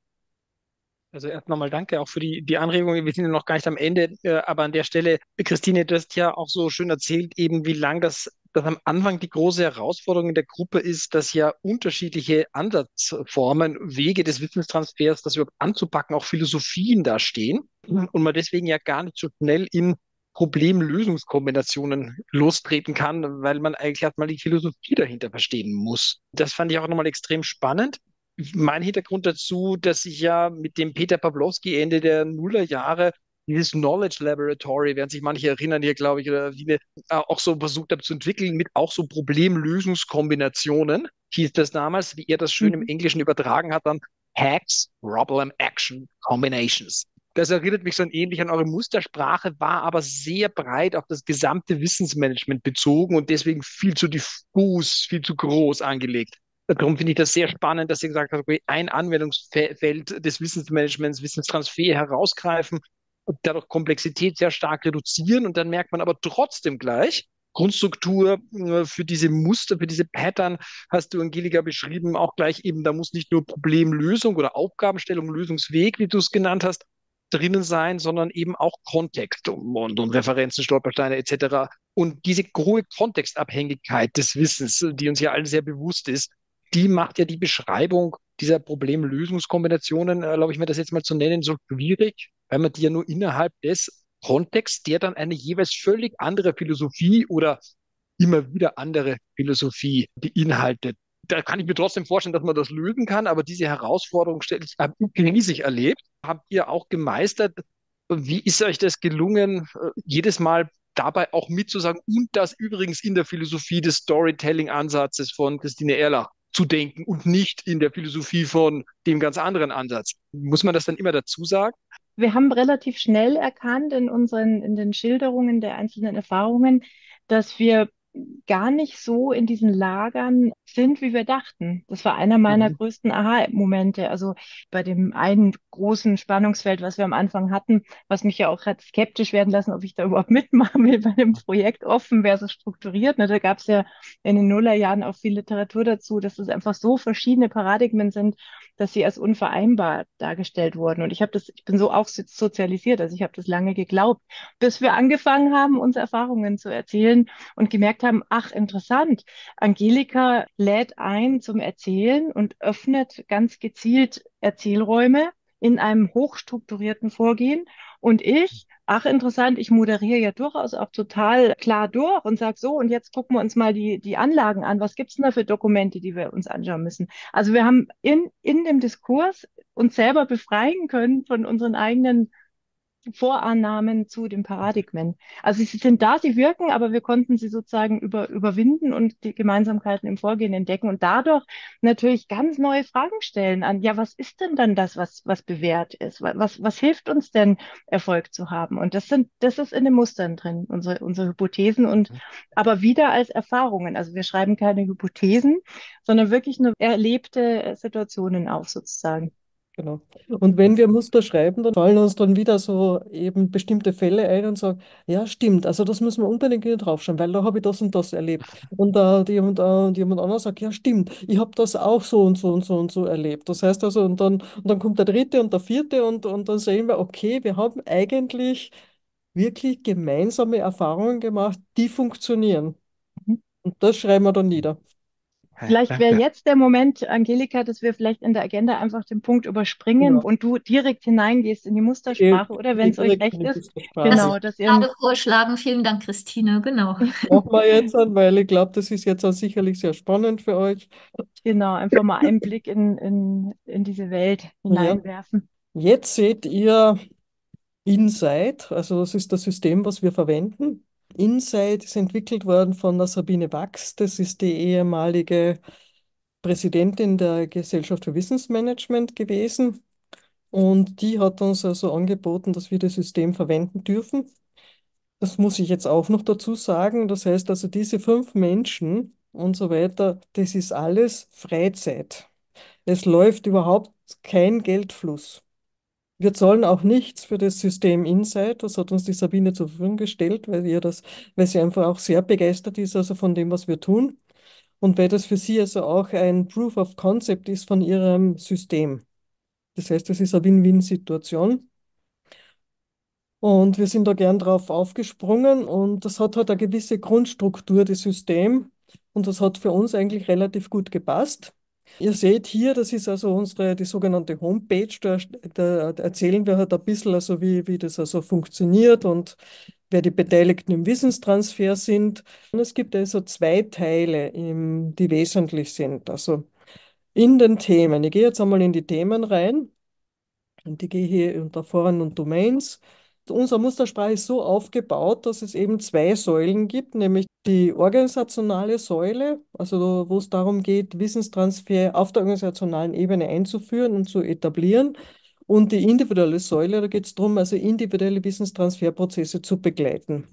Also erst nochmal danke auch für die, die Anregung. Wir sind ja noch gar nicht am Ende, äh, aber an der Stelle, Christine, du hast ja auch so schön erzählt, eben wie lang das, das am Anfang die große Herausforderung in der Gruppe ist, dass ja unterschiedliche Ansatzformen, Wege des Wissenstransfers, das überhaupt anzupacken, auch Philosophien da stehen und man deswegen ja gar nicht so schnell in Problemlösungskombinationen lostreten kann, weil man eigentlich erstmal die Philosophie dahinter verstehen muss. Das fand ich auch nochmal extrem spannend. Mein Hintergrund dazu, dass ich ja mit dem Peter Pawlowski Ende der Nullerjahre dieses Knowledge Laboratory, werden sich manche erinnern hier, glaube ich, oder wie eine, äh, auch so versucht habe zu entwickeln, mit auch so Problemlösungskombinationen, hieß das damals, wie er das schön im Mhm. Englischen übertragen hat, dann Hacks, Problem, Action, Combinations. Das erinnert mich so ein ähnlich an eure Mustersprache, war aber sehr breit auf das gesamte Wissensmanagement bezogen und deswegen viel zu diffus, viel zu groß angelegt. Darum finde ich das sehr spannend, dass ihr gesagt habt, okay, ein Anwendungsfeld des Wissensmanagements, Wissenstransfer herausgreifen und dadurch Komplexität sehr stark reduzieren. Und dann merkt man aber trotzdem gleich, Grundstruktur äh, für diese Muster, für diese Pattern hast du, Angelika, beschrieben, auch gleich eben, da muss nicht nur Problemlösung oder Aufgabenstellung, Lösungsweg, wie du es genannt hast, drinnen sein, sondern eben auch Kontext und, und, und Referenzen, Stolpersteine et cetera. Und diese hohe Kontextabhängigkeit des Wissens, die uns ja allen sehr bewusst ist, die macht ja die Beschreibung dieser Problemlösungskombinationen, erlaube ich mir das jetzt mal zu nennen, so schwierig, weil man die ja nur innerhalb des Kontexts, der dann eine jeweils völlig andere Philosophie oder immer wieder andere Philosophie beinhaltet. Da kann ich mir trotzdem vorstellen, dass man das lösen kann, aber diese Herausforderung stellt sich habe ich riesig erlebt. Habt ihr auch gemeistert? Wie ist euch das gelungen, äh, jedes Mal dabei auch mitzusagen und das übrigens in der Philosophie des Storytelling-Ansatzes von Christine Erlach zu denken und nicht in der Philosophie von dem ganz anderen Ansatz? Muss man das dann immer dazu sagen? Wir haben relativ schnell erkannt in unseren, in den Schilderungen der einzelnen Erfahrungen, dass wir gar nicht so in diesen Lagern sind, wie wir dachten. Das war einer meiner Mhm. größten Aha-Momente. Also bei dem einen großen Spannungsfeld, was wir am Anfang hatten, was mich ja auch hat skeptisch werden lassen, ob ich da überhaupt mitmachen will bei einem Projekt offen versus strukturiert. Ne, da gab es ja in den Nullerjahren auch viel Literatur dazu, dass es einfach so verschiedene Paradigmen sind, dass sie als unvereinbar dargestellt wurden. Und ich habe das, ich bin so auch so- sozialisiert, also ich habe das lange geglaubt, bis wir angefangen haben, uns Erfahrungen zu erzählen und gemerkt haben, ach, interessant, Angelika lädt ein zum Erzählen und öffnet ganz gezielt Erzählräume in einem hochstrukturierten Vorgehen. Und ich, ach, interessant, ich moderiere ja durchaus auch total klar durch und sage so, und jetzt gucken wir uns mal die, die Anlagen an. Was gibt's denn da für Dokumente, die wir uns anschauen müssen? Also wir haben in, in dem Diskurs uns selber befreien können von unseren eigenen Vorannahmen zu den Paradigmen. Also sie sind da, sie wirken, aber wir konnten sie sozusagen über, überwinden und die Gemeinsamkeiten im Vorgehen entdecken und dadurch natürlich ganz neue Fragen stellen an, ja, was ist denn dann das, was, was bewährt ist? Wa- Was, was hilft uns denn, Erfolg zu haben? Und das sind, das ist in den Mustern drin, unsere, unsere Hypothesen und aber wieder als Erfahrungen. Also wir schreiben keine Hypothesen, sondern wirklich nur erlebte Situationen auf, sozusagen. Genau. Und wenn wir Muster schreiben, dann fallen uns dann wieder so eben bestimmte Fälle ein und sagen, ja, stimmt, also das müssen wir unbedingt wieder draufschauen, weil da habe ich das und das erlebt. Und da die jemand, äh, jemand anderes sagt, ja, stimmt, ich habe das auch so und so und so und so erlebt. Das heißt also, und dann, und dann kommt der dritte und der vierte und, und dann sehen wir, okay, wir haben eigentlich wirklich gemeinsame Erfahrungen gemacht, die funktionieren. Und das schreiben wir dann nieder. Vielleicht wäre jetzt der Moment, Angelika, dass wir vielleicht in der Agenda einfach den Punkt überspringen Genau. und du direkt hineingehst in die Ich Mustersprache oder wenn gehe es euch direkt recht in die ist, Das Mustersprache. genau, wollte dass ich ihr, gerade vorschlagen. Vielen Dank, Christine. Genau. Machen wir jetzt an, weil ich glaube, das ist jetzt auch sicherlich sehr spannend für euch. genau, einfach mal einen Blick in, in, in diese Welt Ja. hineinwerfen. Jetzt seht ihr Insight, also das ist das System, was wir verwenden. Insight ist entwickelt worden von der Sabine Wachs, das ist die ehemalige Präsidentin der Gesellschaft für Wissensmanagement gewesen. Und die hat uns also angeboten, dass wir das System verwenden dürfen. Das muss ich jetzt auch noch dazu sagen. Das heißt also, diese fünf Menschen und so weiter, das ist alles Freizeit. Es läuft überhaupt kein Geldfluss. Wir zahlen auch nichts für das System Insight. Das hat uns die Sabine zur Verfügung gestellt, weil ihr das, weil sie einfach auch sehr begeistert ist, also von dem, was wir tun. Und weil das für sie also auch ein Proof of Concept ist von ihrem System. Das heißt, es ist eine Win-Win-Situation. Und wir sind da gern drauf aufgesprungen und das hat halt eine gewisse Grundstruktur, das System. Und das hat für uns eigentlich relativ gut gepasst. Ihr seht hier, das ist also unsere, die sogenannte Homepage. Da, da erzählen wir halt ein bisschen, also wie, wie das also funktioniert und wer die Beteiligten im Wissenstransfer sind. Und es gibt also zwei Teile, im, die wesentlich sind. Also in den Themen. Ich gehe jetzt einmal in die Themen rein. Und die gehe hier unter Foren und Domains. Unsere Mustersprache ist so aufgebaut, dass es eben zwei Säulen gibt, nämlich die organisationale Säule, also wo es darum geht, Wissenstransfer auf der organisationalen Ebene einzuführen und zu etablieren. Und die individuelle Säule, da geht es darum, also individuelle Wissenstransferprozesse zu begleiten.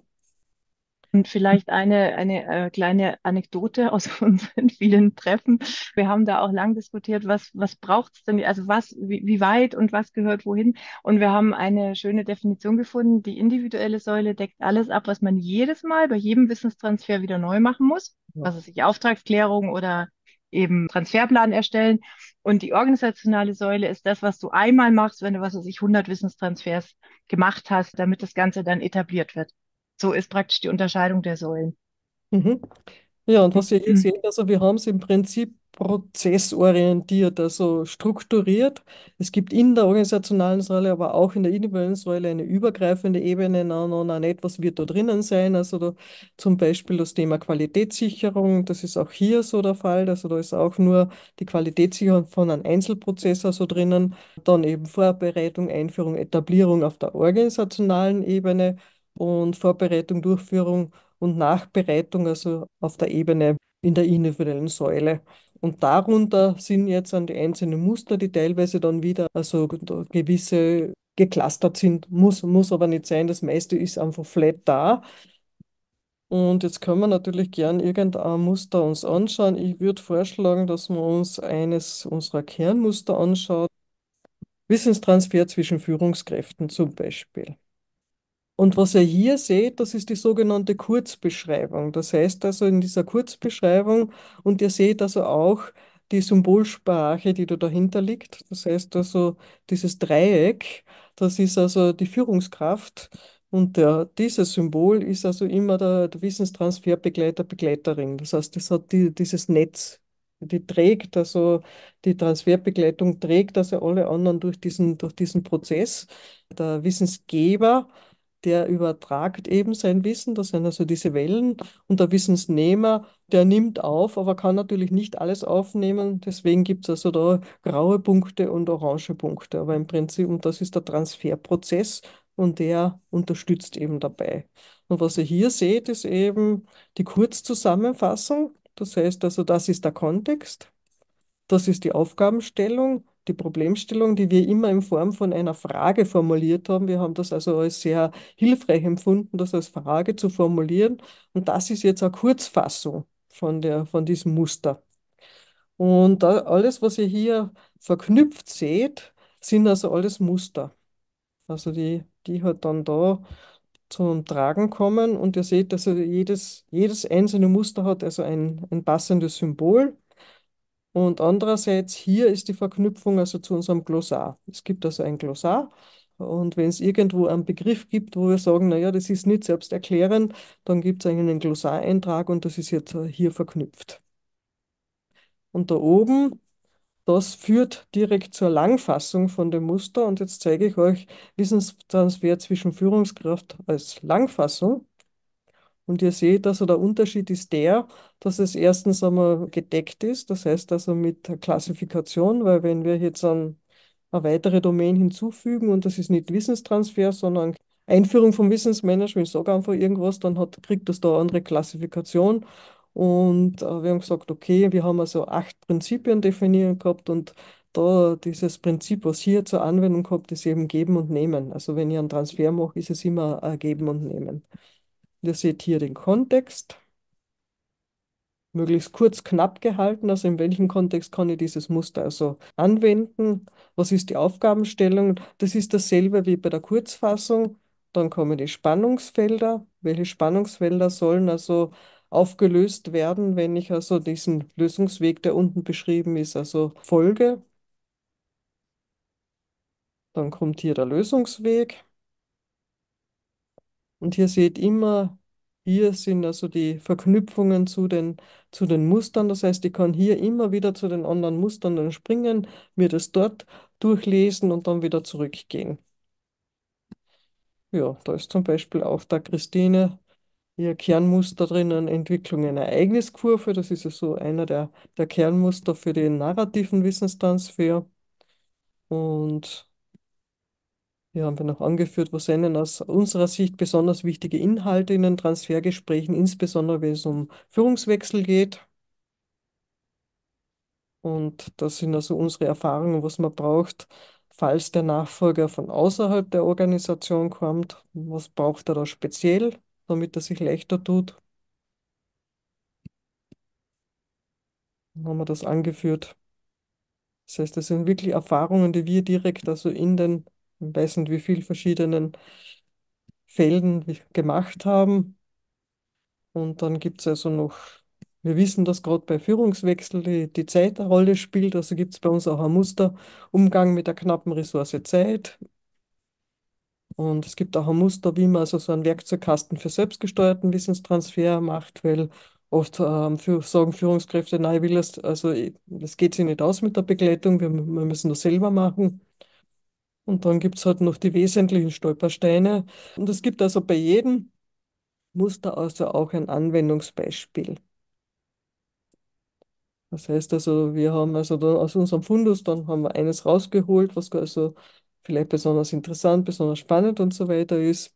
Und vielleicht eine, eine äh, kleine Anekdote aus unseren vielen Treffen. Wir haben da auch lang diskutiert, was, was braucht es denn, also was, wie, wie weit und was gehört wohin. Und wir haben eine schöne Definition gefunden. Die individuelle Säule deckt alles ab, was man jedes Mal bei jedem Wissenstransfer wieder neu machen muss. Ja. Was ist sich Auftragsklärung oder eben Transferplan erstellen. Und die organisationale Säule ist das, was du einmal machst, wenn du, was weiß ich, hundert Wissenstransfers gemacht hast, damit das Ganze dann etabliert wird. So ist praktisch die Unterscheidung der Säulen. Mhm. Ja, und was ihr hier seht, also wir haben es im Prinzip prozessorientiert, also strukturiert. Es gibt in der organisationalen Säule, aber auch in der individuellen Säule eine übergreifende Ebene, na, na, na, nicht, was wird da drinnen sein. Also da, zum Beispiel das Thema Qualitätssicherung, das ist auch hier so der Fall. Also da ist auch nur die Qualitätssicherung von einem Einzelprozess also drinnen. Dann eben Vorbereitung, Einführung, Etablierung auf der organisationalen Ebene und Vorbereitung, Durchführung und Nachbereitung, also auf der Ebene in der individuellen Säule. Und darunter sind jetzt an die einzelnen Muster, die teilweise dann wieder also gewisse geclustert sind, muss, muss aber nicht sein. Das meiste ist einfach flat da. Und jetzt können wir natürlich gern irgendein Muster uns anschauen. Ich würde vorschlagen, dass wir uns eines unserer Kernmuster anschauen. Wissenstransfer zwischen Führungskräften zum Beispiel. Und was ihr hier seht, das ist die sogenannte Kurzbeschreibung. Das heißt also in dieser Kurzbeschreibung, und ihr seht also auch die Symbolsprache, die da dahinter liegt. Das heißt also dieses Dreieck, das ist also die Führungskraft. Und der, dieses Symbol ist also immer der, der Wissenstransferbegleiter, Begleiterin. Das heißt, das hat die, dieses Netz, die trägt, also die Transferbegleitung trägt also alle anderen durch diesen, durch diesen Prozess. Der Wissensgeber, der übertragt eben sein Wissen, das sind also diese Wellen, und der Wissensnehmer, der nimmt auf, aber kann natürlich nicht alles aufnehmen, deswegen gibt es also da graue Punkte und orange Punkte, aber im Prinzip, und das ist der Transferprozess und der unterstützt eben dabei. Und was ihr hier seht, ist eben die Kurzzusammenfassung, das heißt also, das ist der Kontext. Das ist die Aufgabenstellung, die Problemstellung, die wir immer in Form von einer Frage formuliert haben. Wir haben das also als sehr hilfreich empfunden, das als Frage zu formulieren. Und das ist jetzt eine Kurzfassung von der, von diesem Muster. Und da, alles, was ihr hier verknüpft seht, sind also alles Muster. Also die, die halt dann da zum Tragen kommen. Und ihr seht, also jedes, jedes einzelne Muster hat also ein, ein passendes Symbol. Und andererseits hier ist die Verknüpfung also zu unserem Glossar. Es gibt also ein Glossar. Und wenn es irgendwo einen Begriff gibt, wo wir sagen, naja, das ist nicht selbsterklärend, dann gibt es einen Glossareintrag und das ist jetzt äh, hier verknüpft. Und da oben, das führt direkt zur Langfassung von dem Muster. Und jetzt zeige ich euch Wissenstransfer zwischen Führungskraft als Langfassung. Und ihr seht, also der Unterschied ist der, dass es erstens einmal gedeckt ist, das heißt also mit der Klassifikation, weil wenn wir jetzt ein, eine weitere Domain hinzufügen und das ist nicht Wissenstransfer, sondern Einführung vom Wissensmanagement, ich sage einfach irgendwas, dann hat, kriegt das da eine andere Klassifikation. Und äh, wir haben gesagt, okay, wir haben also acht Prinzipien definiert gehabt und da dieses Prinzip, was hier zur Anwendung kommt, ist eben Geben und Nehmen. Also wenn ich einen Transfer mache, ist es immer ein Geben und Nehmen. Ihr seht hier den Kontext, möglichst kurz, knapp gehalten. Also in welchem Kontext kann ich dieses Muster also anwenden? Was ist die Aufgabenstellung? Das ist dasselbe wie bei der Kurzfassung. Dann kommen die Spannungsfelder. Welche Spannungsfelder sollen also aufgelöst werden, wenn ich also diesen Lösungsweg, der unten beschrieben ist, also folge? Dann kommt hier der Lösungsweg. Und hier seht immer, hier sind also die Verknüpfungen zu den, zu den Mustern. Das heißt, ich kann hier immer wieder zu den anderen Mustern dann springen, mir das dort durchlesen und dann wieder zurückgehen. Ja, da ist zum Beispiel auch der Christine ihr Kernmuster drinnen, Entwicklung einer Ereigniskurve. Das ist ja so einer der, der Kernmuster für den narrativen Wissenstransfer. Und hier haben wir noch angeführt, was sind denn aus unserer Sicht besonders wichtige Inhalte in den Transfergesprächen, insbesondere wenn es um Führungswechsel geht. Und das sind also unsere Erfahrungen, was man braucht, falls der Nachfolger von außerhalb der Organisation kommt. Was braucht er da speziell, damit er sich leichter tut? Dann haben wir das angeführt. Das heißt, das sind wirklich Erfahrungen, die wir direkt also in den, ich weiß nicht wie viel verschiedenen Felden gemacht haben. Und dann gibt es also noch, wir wissen, dass gerade bei Führungswechsel die, die Zeit eine Rolle spielt. Also gibt es bei uns auch ein Muster, Umgang mit der knappen Ressource Zeit. Und es gibt auch ein Muster, wie man also so einen Werkzeugkasten für selbstgesteuerten Wissenstransfer macht, weil oft ähm, für, sagen Führungskräfte, nein, ich will das, also ich- das geht sich nicht aus mit der Begleitung, wir, wir müssen das selber machen. Und dann gibt es halt noch die wesentlichen Stolpersteine. Und es gibt also bei jedem Muster also auch ein Anwendungsbeispiel. Das heißt also, wir haben also da aus unserem Fundus, dann haben wir eines rausgeholt, was also vielleicht besonders interessant, besonders spannend und so weiter ist.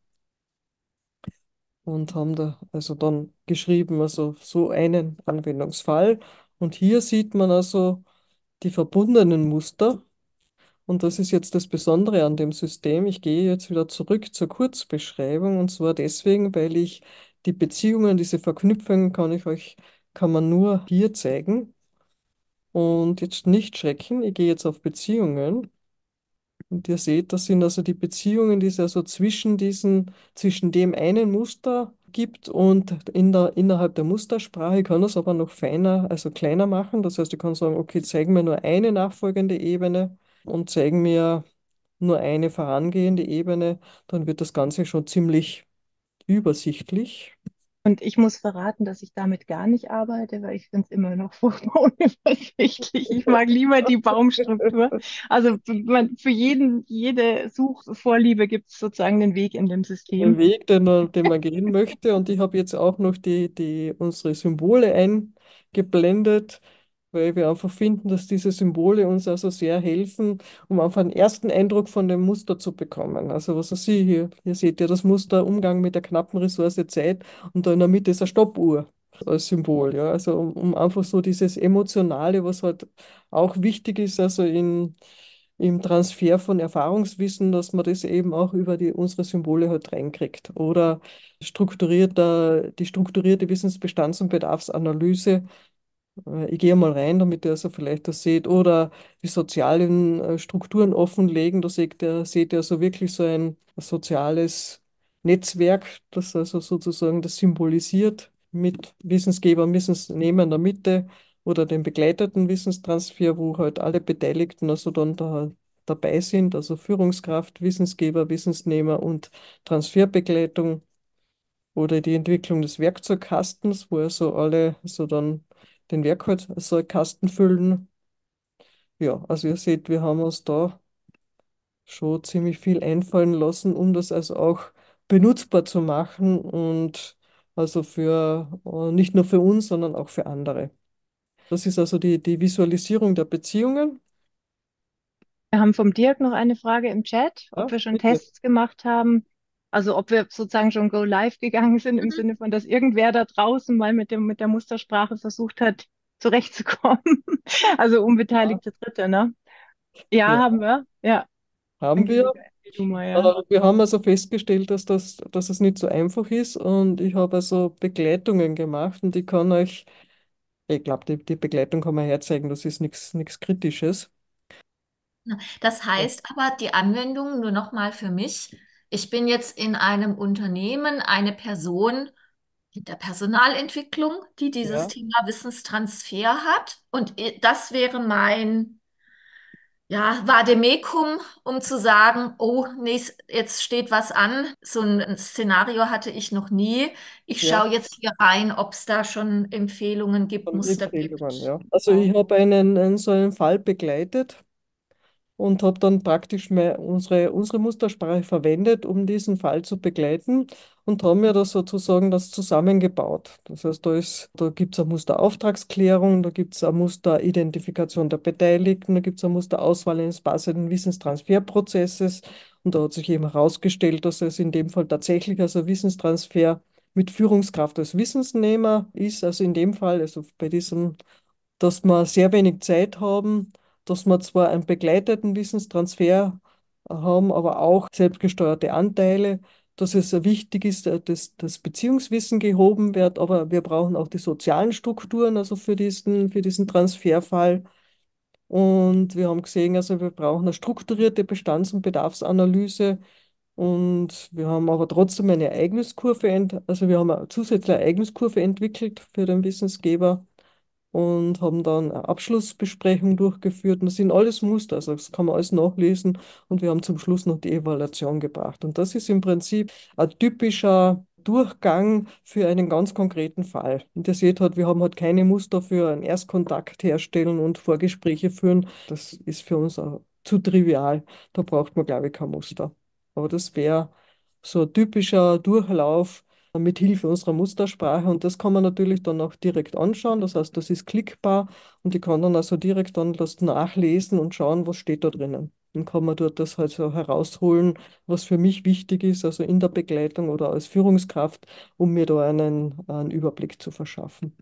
Und haben da also dann geschrieben, also so einen Anwendungsfall. Und hier sieht man also die verbundenen Muster. Und das ist jetzt das Besondere an dem System. Ich gehe jetzt wieder zurück zur Kurzbeschreibung und zwar deswegen, weil ich die Beziehungen, diese Verknüpfungen kann ich euch, kann man nur hier zeigen. Und jetzt nicht schrecken, ich gehe jetzt auf Beziehungen. Und ihr seht, das sind also die Beziehungen, die es also zwischen diesen, zwischen dem einen Muster gibt und in der, innerhalb der Mustersprache. Ich kann das aber noch feiner, also kleiner machen. Das heißt, ich kann sagen, okay, zeigen mir nur eine nachfolgende Ebene und zeigen mir nur eine vorangehende Ebene. Dann wird das Ganze schon ziemlich übersichtlich. Und ich muss verraten, dass ich damit gar nicht arbeite, weil ich finde es immer noch furchtbar unübersichtlich. Ich mag lieber die Baumstruktur. Also man, für jeden, jede Suchvorliebe gibt es sozusagen den Weg in dem Den System. Weg, den man, den man gehen möchte. Und ich habe jetzt auch noch die, die, unsere Symbole eingeblendet, weil wir einfach finden, dass diese Symbole uns also sehr helfen, um einfach einen ersten Eindruck von dem Muster zu bekommen. Also was weiß ich, hier, hier seht ihr das Muster Umgang mit der knappen Ressource Zeit und da in der Mitte ist eine Stoppuhr als Symbol. Ja? Also um, um einfach so dieses Emotionale, was halt auch wichtig ist, also in im Transfer von Erfahrungswissen, dass man das eben auch über die, unsere Symbole halt reinkriegt. Oder strukturierter, die strukturierte Wissensbestands- und Bedarfsanalyse, Äh, Ich gehe mal rein, damit ihr also vielleicht das seht. Oder die sozialen äh, Strukturen offenlegen. Da seht ihr, seht ihr also wirklich so ein soziales Netzwerk, das also sozusagen das symbolisiert mit Wissensgeber und Wissensnehmer in der Mitte oder dem begleiteten Wissenstransfer, wo halt alle Beteiligten also dann da dabei sind, also Führungskraft, Wissensgeber, Wissensnehmer und Transferbegleitung oder die Entwicklung des Werkzeugkastens, wo also alle so dann den Werkzeugkasten füllen. Ja, also ihr seht, wir haben uns da schon ziemlich viel einfallen lassen, um das also auch benutzbar zu machen und also für äh, nicht nur für uns, sondern auch für andere. Das ist also die, die Visualisierung der Beziehungen. Wir haben vom Dirk noch eine Frage im Chat, ob Ja, wir schon bitte. Tests gemacht haben. Also ob wir sozusagen schon go live gegangen sind, im Mhm. Sinne von, dass irgendwer da draußen mal mit dem, mit der Mustersprache versucht hat, zurechtzukommen. Also Ja, unbeteiligte Dritte, ne? Ja, ja, haben wir. Ja, haben wir. Angelika, erzähl du mal, ja. Aber wir haben also festgestellt, dass das, dass es nicht so einfach ist und ich habe also Begleitungen gemacht und ich kann euch, ich glaube, die, die Begleitung kann man herzeigen, das ist nichts nichts Kritisches. Das Ja. heißt aber, die Anwendung nur noch mal für mich. Ich bin jetzt in einem Unternehmen eine Person in der Personalentwicklung, die dieses Ja, Thema Wissenstransfer hat. Und i- das wäre mein, ja, Vademecum, um zu sagen, oh, nee, s- jetzt steht was an. So ein Szenario hatte ich noch nie. Ich ja, schaue jetzt hier rein, ob es da schon Empfehlungen gibt, von Muster Empfehlungen, gibt. ja. Also Genau. ich habe einen, einen so einen Fall begleitet und habe dann praktisch mehr unsere, unsere Mustersprache verwendet, um diesen Fall zu begleiten und haben mir das sozusagen das zusammengebaut. Das heißt, da ist, da gibt es eine Musterauftragsklärung, da gibt es eine Musteridentifikation der Beteiligten, da gibt es eine Musterauswahl eines passenden Wissenstransferprozesses und da hat sich eben herausgestellt, dass es in dem Fall tatsächlich also Wissenstransfer mit Führungskraft als Wissensnehmer ist, also in dem Fall, also bei diesem, dass wir sehr wenig Zeit haben, dass wir zwar einen begleiteten Wissenstransfer haben, aber auch selbstgesteuerte Anteile, dass es sehr wichtig ist, äh, dass das Beziehungswissen gehoben wird, aber wir brauchen auch die sozialen Strukturen, also für diesen, für diesen Transferfall. Und wir haben gesehen, also wir brauchen eine strukturierte Bestands- und Bedarfsanalyse. Und wir haben aber trotzdem eine Ereigniskurve, ent also wir haben eine zusätzliche Ereigniskurve entwickelt für den Wissensgeber und haben dann eine Abschlussbesprechung durchgeführt. Und das sind alles Muster, also das kann man alles nachlesen. Und wir haben zum Schluss noch die Evaluation gebracht. Und das ist im Prinzip ein typischer Durchgang für einen ganz konkreten Fall. Und ihr seht halt, wir haben halt keine Muster für einen Erstkontakt herstellen und Vorgespräche führen. Das ist für uns auch zu trivial. Da braucht man, glaube ich, kein Muster. Aber das wäre so ein typischer Durchlauf mit Hilfe unserer Mustersprache. Und das kann man natürlich dann auch direkt anschauen. Das heißt, das ist klickbar und ich kann dann also direkt dann das nachlesen und schauen, was steht da drinnen. Dann kann man dort das halt so herausholen, was für mich wichtig ist, also in der Begleitung oder als Führungskraft, um mir da einen, einen Überblick zu verschaffen.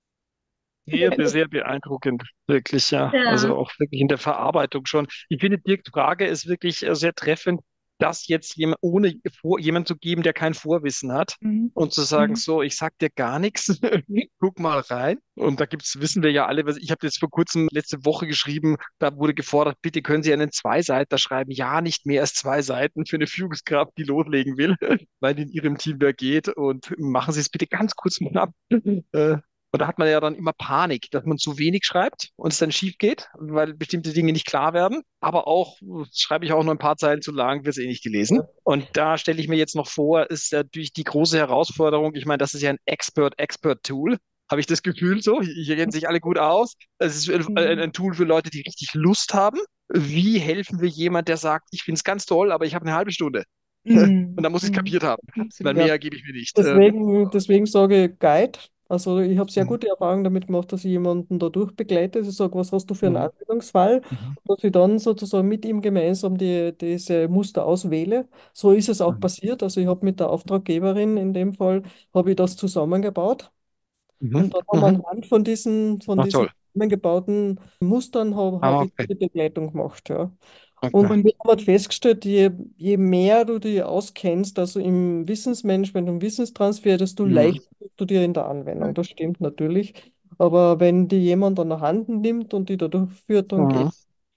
Sehr, be- sehr beeindruckend, wirklich, ja. Also Ja. auch wirklich in der Verarbeitung schon. Ich finde, Dirk, die Frage ist wirklich äh, sehr treffend, das jetzt jemand, ohne vor, jemand zu geben, der kein Vorwissen hat Mhm. und zu sagen, Mhm. so, ich sag dir gar nichts, guck mal rein. Und da gibt's, wissen wir ja alle, was ich habe jetzt vor kurzem letzte Woche geschrieben, da wurde gefordert, bitte können Sie einen Zweiseiter schreiben. Ja, nicht mehr als zwei Seiten für eine Führungskraft, die loslegen will, weil in ihrem Team wer geht. Und machen Sie es bitte ganz kurz mal ab. Äh, und da hat man ja dann immer Panik, dass man zu wenig schreibt und es dann schief geht, weil bestimmte Dinge nicht klar werden. Aber auch, äh, schreibe ich auch nur ein paar Zeilen zu lang, wird es eh nicht gelesen. Und da stelle ich mir jetzt noch vor, ist natürlich die große Herausforderung. Ich meine, das ist ja ein Expert-Expert-Tool. Habe ich das Gefühl so? Hier kennen sich alle gut aus. Es ist ein, ein Mhm. ein Tool für Leute, die richtig Lust haben. Wie helfen wir jemand, der sagt, ich finde es ganz toll, aber ich habe eine halbe Stunde und Mhm. da muss ich es Mhm. kapiert haben, weil Absolut. Ja, mehr gebe ich mir nicht. Äh, deswegen, deswegen sage ich Guide. Also ich habe sehr mhm, gute Erfahrungen damit gemacht, dass ich jemanden da durchbegleite. Ich sage, was hast du für einen mhm, Anwendungsfall? mhm, Dass ich dann sozusagen mit ihm gemeinsam die, diese Muster auswähle. So ist es auch mhm, passiert. Also ich habe mit der Auftraggeberin in dem Fall, habe ich das zusammengebaut. mhm, Und dann haben wir mhm. anhand von diesen, von Ach diesen toll. zusammengebauten Mustern habe hab Ah, hab ich okay. die Begleitung gemacht. Ja. Okay. Und Und wir haben halt festgestellt, je, je mehr du dich auskennst, also im Wissensmanagement und Wissenstransfer, desto Mhm. leichter tust du dir in der Anwendung. Das stimmt natürlich. Aber wenn die jemand an der Hand nimmt und die da durchführt, dann geht. Mhm.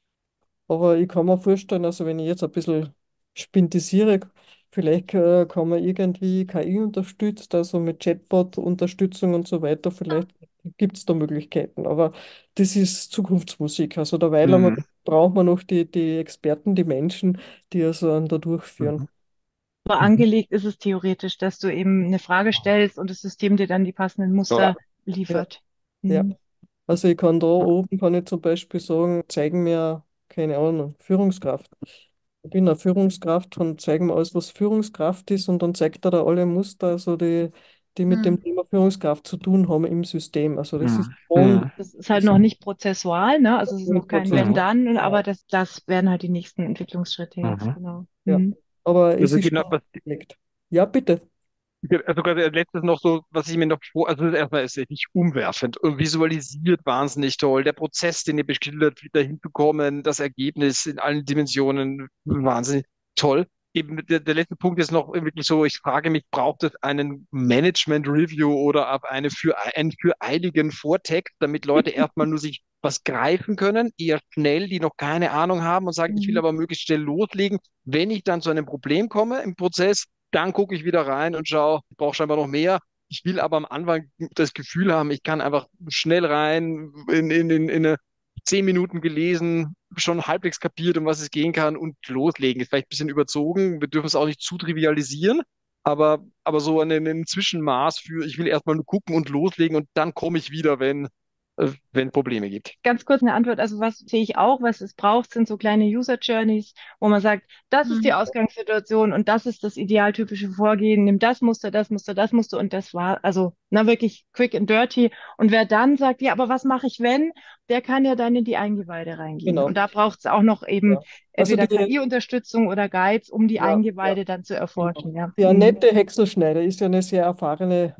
Aber ich kann mir vorstellen, also wenn ich jetzt ein bisschen spintisiere, vielleicht äh, kann man irgendwie K I unterstützt, also mit Chatbot-Unterstützung und so weiter, vielleicht gibt es da Möglichkeiten. Aber das ist Zukunftsmusik. Also derweil einmal Mhm. braucht man noch die, die Experten, die Menschen, die also dann da durchführen. Mhm. Aber Mhm. angelegt ist es theoretisch, dass du eben eine Frage stellst und das System dir dann die passenden Ja. Muster Ja, liefert. ja. Mhm. Also ich kann da oben, kann ich zum Beispiel sagen, zeigen mir, keine Ahnung, Führungskraft. Ich bin eine Führungskraft und zeigen mir alles, was Führungskraft ist und dann zeigt er da alle Muster, also die, die mit dem Hm. Thema Führungskraft zu tun haben im System. Also das ist Mhm. schon, Mhm. Das ist halt das noch ist nicht prozessual, ne? Also es ist noch nicht kein Prozess. Mhm. Wenn-Dann, aber Ja, das, das wären halt die nächsten Entwicklungsschritte jetzt, Mhm. genau. ja. Mhm. Aber es Also ist genau, schon was angelegt. Ja, bitte. Also gerade letztes noch so, was ich mir noch vor, also erstmal ist es nicht umwerfend und visualisiert wahnsinnig toll. Der Prozess, den ihr beschildert, wieder hinzukommen, das Ergebnis in allen Dimensionen, wahnsinnig toll. Eben der, der letzte Punkt ist noch wirklich so, ich frage mich, braucht es einen Management Review oder ab eine für einen für eiligen Vortext, damit Leute erstmal nur sich was greifen können, eher schnell, die noch keine Ahnung haben und sagen, ich will Mhm. aber möglichst schnell loslegen. Wenn ich dann zu einem Problem komme im Prozess, dann gucke ich wieder rein und schaue, ich brauche scheinbar noch mehr. Ich will aber am Anfang das Gefühl haben, ich kann einfach schnell rein, in, in, in, in eine zehn Minuten gelesen, schon halbwegs kapiert, um was es gehen kann und loslegen. Ist vielleicht ein bisschen überzogen. Wir dürfen es auch nicht zu trivialisieren, aber, aber so ein, ein Zwischenmaß für, ich will erstmal nur gucken und loslegen und dann komme ich wieder, wenn, äh, wenn Probleme gibt. Ganz kurz eine Antwort. Also was sehe ich auch, was es braucht, sind so kleine User Journeys, wo man sagt, das ist die Hm. Ausgangssituation und das ist das idealtypische Vorgehen. Nimm das Muster, das Muster, das Muster und das war, also na wirklich quick and dirty. Und wer dann sagt, ja, aber was mache ich wenn, der kann ja dann in die Eingeweide reingehen. Und Genau. da braucht es auch noch eben Ja. Also entweder die, K I-Unterstützung oder Guides, um die ja, ja. Eingeweide dann zu Genau. erforschen. Ja. Die Mhm. Annette Häckselschneider ist ja eine sehr erfahrene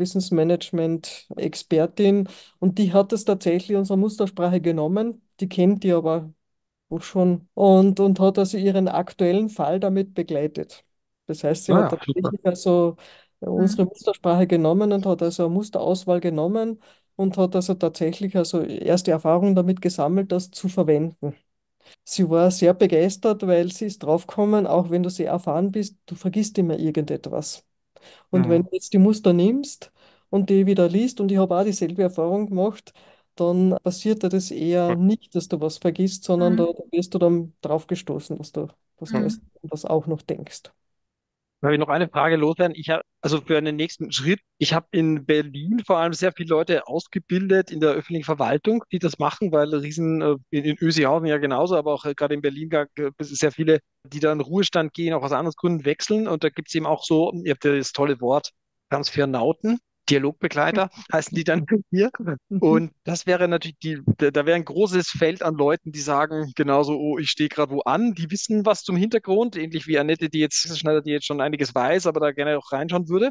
Wissensmanagement-Expertin und die hat es tatsächlich unserer Mustersprache genommen. Die kennt die aber auch schon und, und hat also ihren aktuellen Fall damit begleitet. Das heißt, sie hat Ah, super. tatsächlich also Hm. unsere Mustersprache genommen und hat also eine Musterauswahl genommen und hat also tatsächlich also erste Erfahrungen damit gesammelt, das zu verwenden. Sie war sehr begeistert, weil sie ist draufgekommen, auch wenn du sehr erfahren bist, du vergisst immer irgendetwas. Und wenn Mhm. du jetzt die Muster nimmst und die wieder liest, und ich habe auch dieselbe Erfahrung gemacht, dann passiert dir das eher nicht, dass du was vergisst, sondern da, Hm. da wirst du dann draufgestoßen, dass du, dass du Mhm. es Hm. das auch noch denkst. Da habe ich noch eine Frage loswerden. Ich habe, also für einen nächsten Schritt, ich habe in Berlin vor allem sehr viele Leute ausgebildet in der öffentlichen Verwaltung, die das machen, weil riesen, äh, in, in Ösihausen ja genauso, aber auch äh, gerade in Berlin gab es sehr viele, die dann in Ruhestand gehen, auch aus anderen Gründen wechseln. Und da gibt es eben auch so, ihr habt ja das tolle Wort, Transfernauten, Dialogbegleiter, heißen die dann hier. Mhm. Und das wäre natürlich die, da da wäre ein großes Feld an Leuten, die sagen, genauso, oh, ich stehe gerade wo an, die wissen was zum Hintergrund, ähnlich wie Annette, die jetzt, Schneider, die jetzt schon einiges weiß, aber da gerne auch reinschauen würde.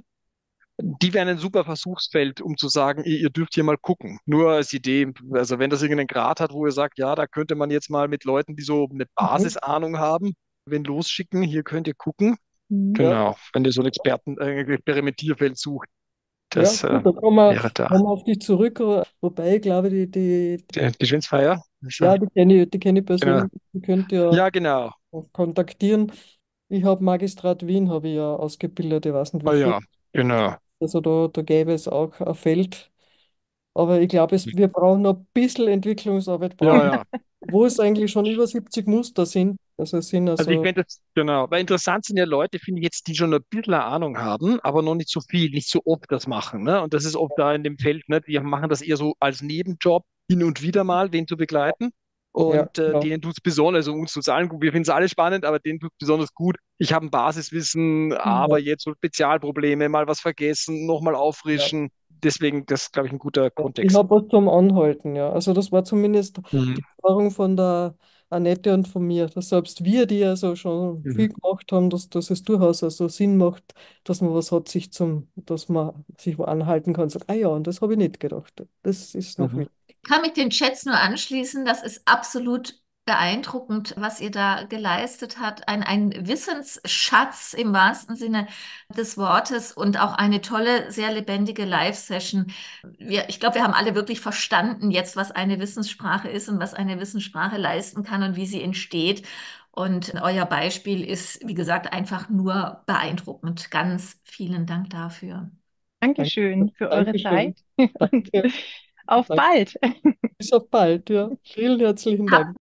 Die wären ein super Versuchsfeld, um zu sagen, ihr, ihr dürft hier mal gucken. Nur als Idee, also wenn das irgendeinen Grad hat, wo ihr sagt, ja, da könnte man jetzt mal mit Leuten, die so eine Mhm. Basisahnung haben, wenn losschicken, hier könnt ihr gucken. Mhm. Ja, Genau, wenn ihr so ein Experten, äh, Experimentierfeld sucht, ja, das äh, gut, da kommen wir, wäre da. kommen wir auf dich zurück, wobei ich glaube, die, die, Die, die Schwänzfeier? Also, ja, die kenne ich, die kenne ich genau. persönlich, die könnt ihr Ja, genau. kontaktieren. Ich habe Magistrat Wien, habe ich ja ausgebildet, ich weiß nicht wie Ah viel. ja, genau. Also da, da gäbe es auch ein Feld. Aber ich glaube, es, wir brauchen noch ein bisschen Entwicklungsarbeit, Ja, brauchen, ja. wo es eigentlich schon über siebzig Muster sind. Also es sind Also ich also, finde das, genau, weil interessant sind ja Leute, finde ich jetzt, die schon ein bisschen Ahnung haben, aber noch nicht so viel, nicht so oft das machen. Ne? Und das ist oft da in dem Feld, ne? Die machen das eher so als Nebenjob, hin und wieder mal, den zu begleiten. ja, Und äh, genau. denen tut es besonders, also uns tut's allen gut, wir finden es alle spannend, aber denen tut es besonders gut. Ich habe ein Basiswissen, Mhm. aber Ja, jetzt so Spezialprobleme, mal was vergessen, nochmal ja. auffrischen. Deswegen, das ist, glaube ich, ein guter Ich Kontext. habe was zum Anhalten, ja. Also das war zumindest Mhm. die Erfahrung von der Annette und von mir, dass selbst wir, die also schon Mhm. viel gemacht haben, dass, dass es durchaus also Sinn macht, dass man was hat, sich zum, dass man sich wo anhalten kann und sagt, ah ja, und das habe ich nicht gedacht. Das ist noch Mhm. wichtig. Ich kann mit den Chats nur anschließen. Das ist absolut beeindruckend, was ihr da geleistet habt. Ein, ein Wissensschatz im wahrsten Sinne des Wortes und auch eine tolle, sehr lebendige Live-Session. Wir, ich glaube, wir haben alle wirklich verstanden jetzt, was eine Wissenssprache ist und was eine Wissenssprache leisten kann und wie sie entsteht. Und euer Beispiel ist, wie gesagt, einfach nur beeindruckend. Ganz vielen Dank dafür. Danke, Dankeschön für eure Dankeschön. Zeit und Danke. auf Danke. bald. Bis auf bald, ja. Vielen herzlichen Habt Dank.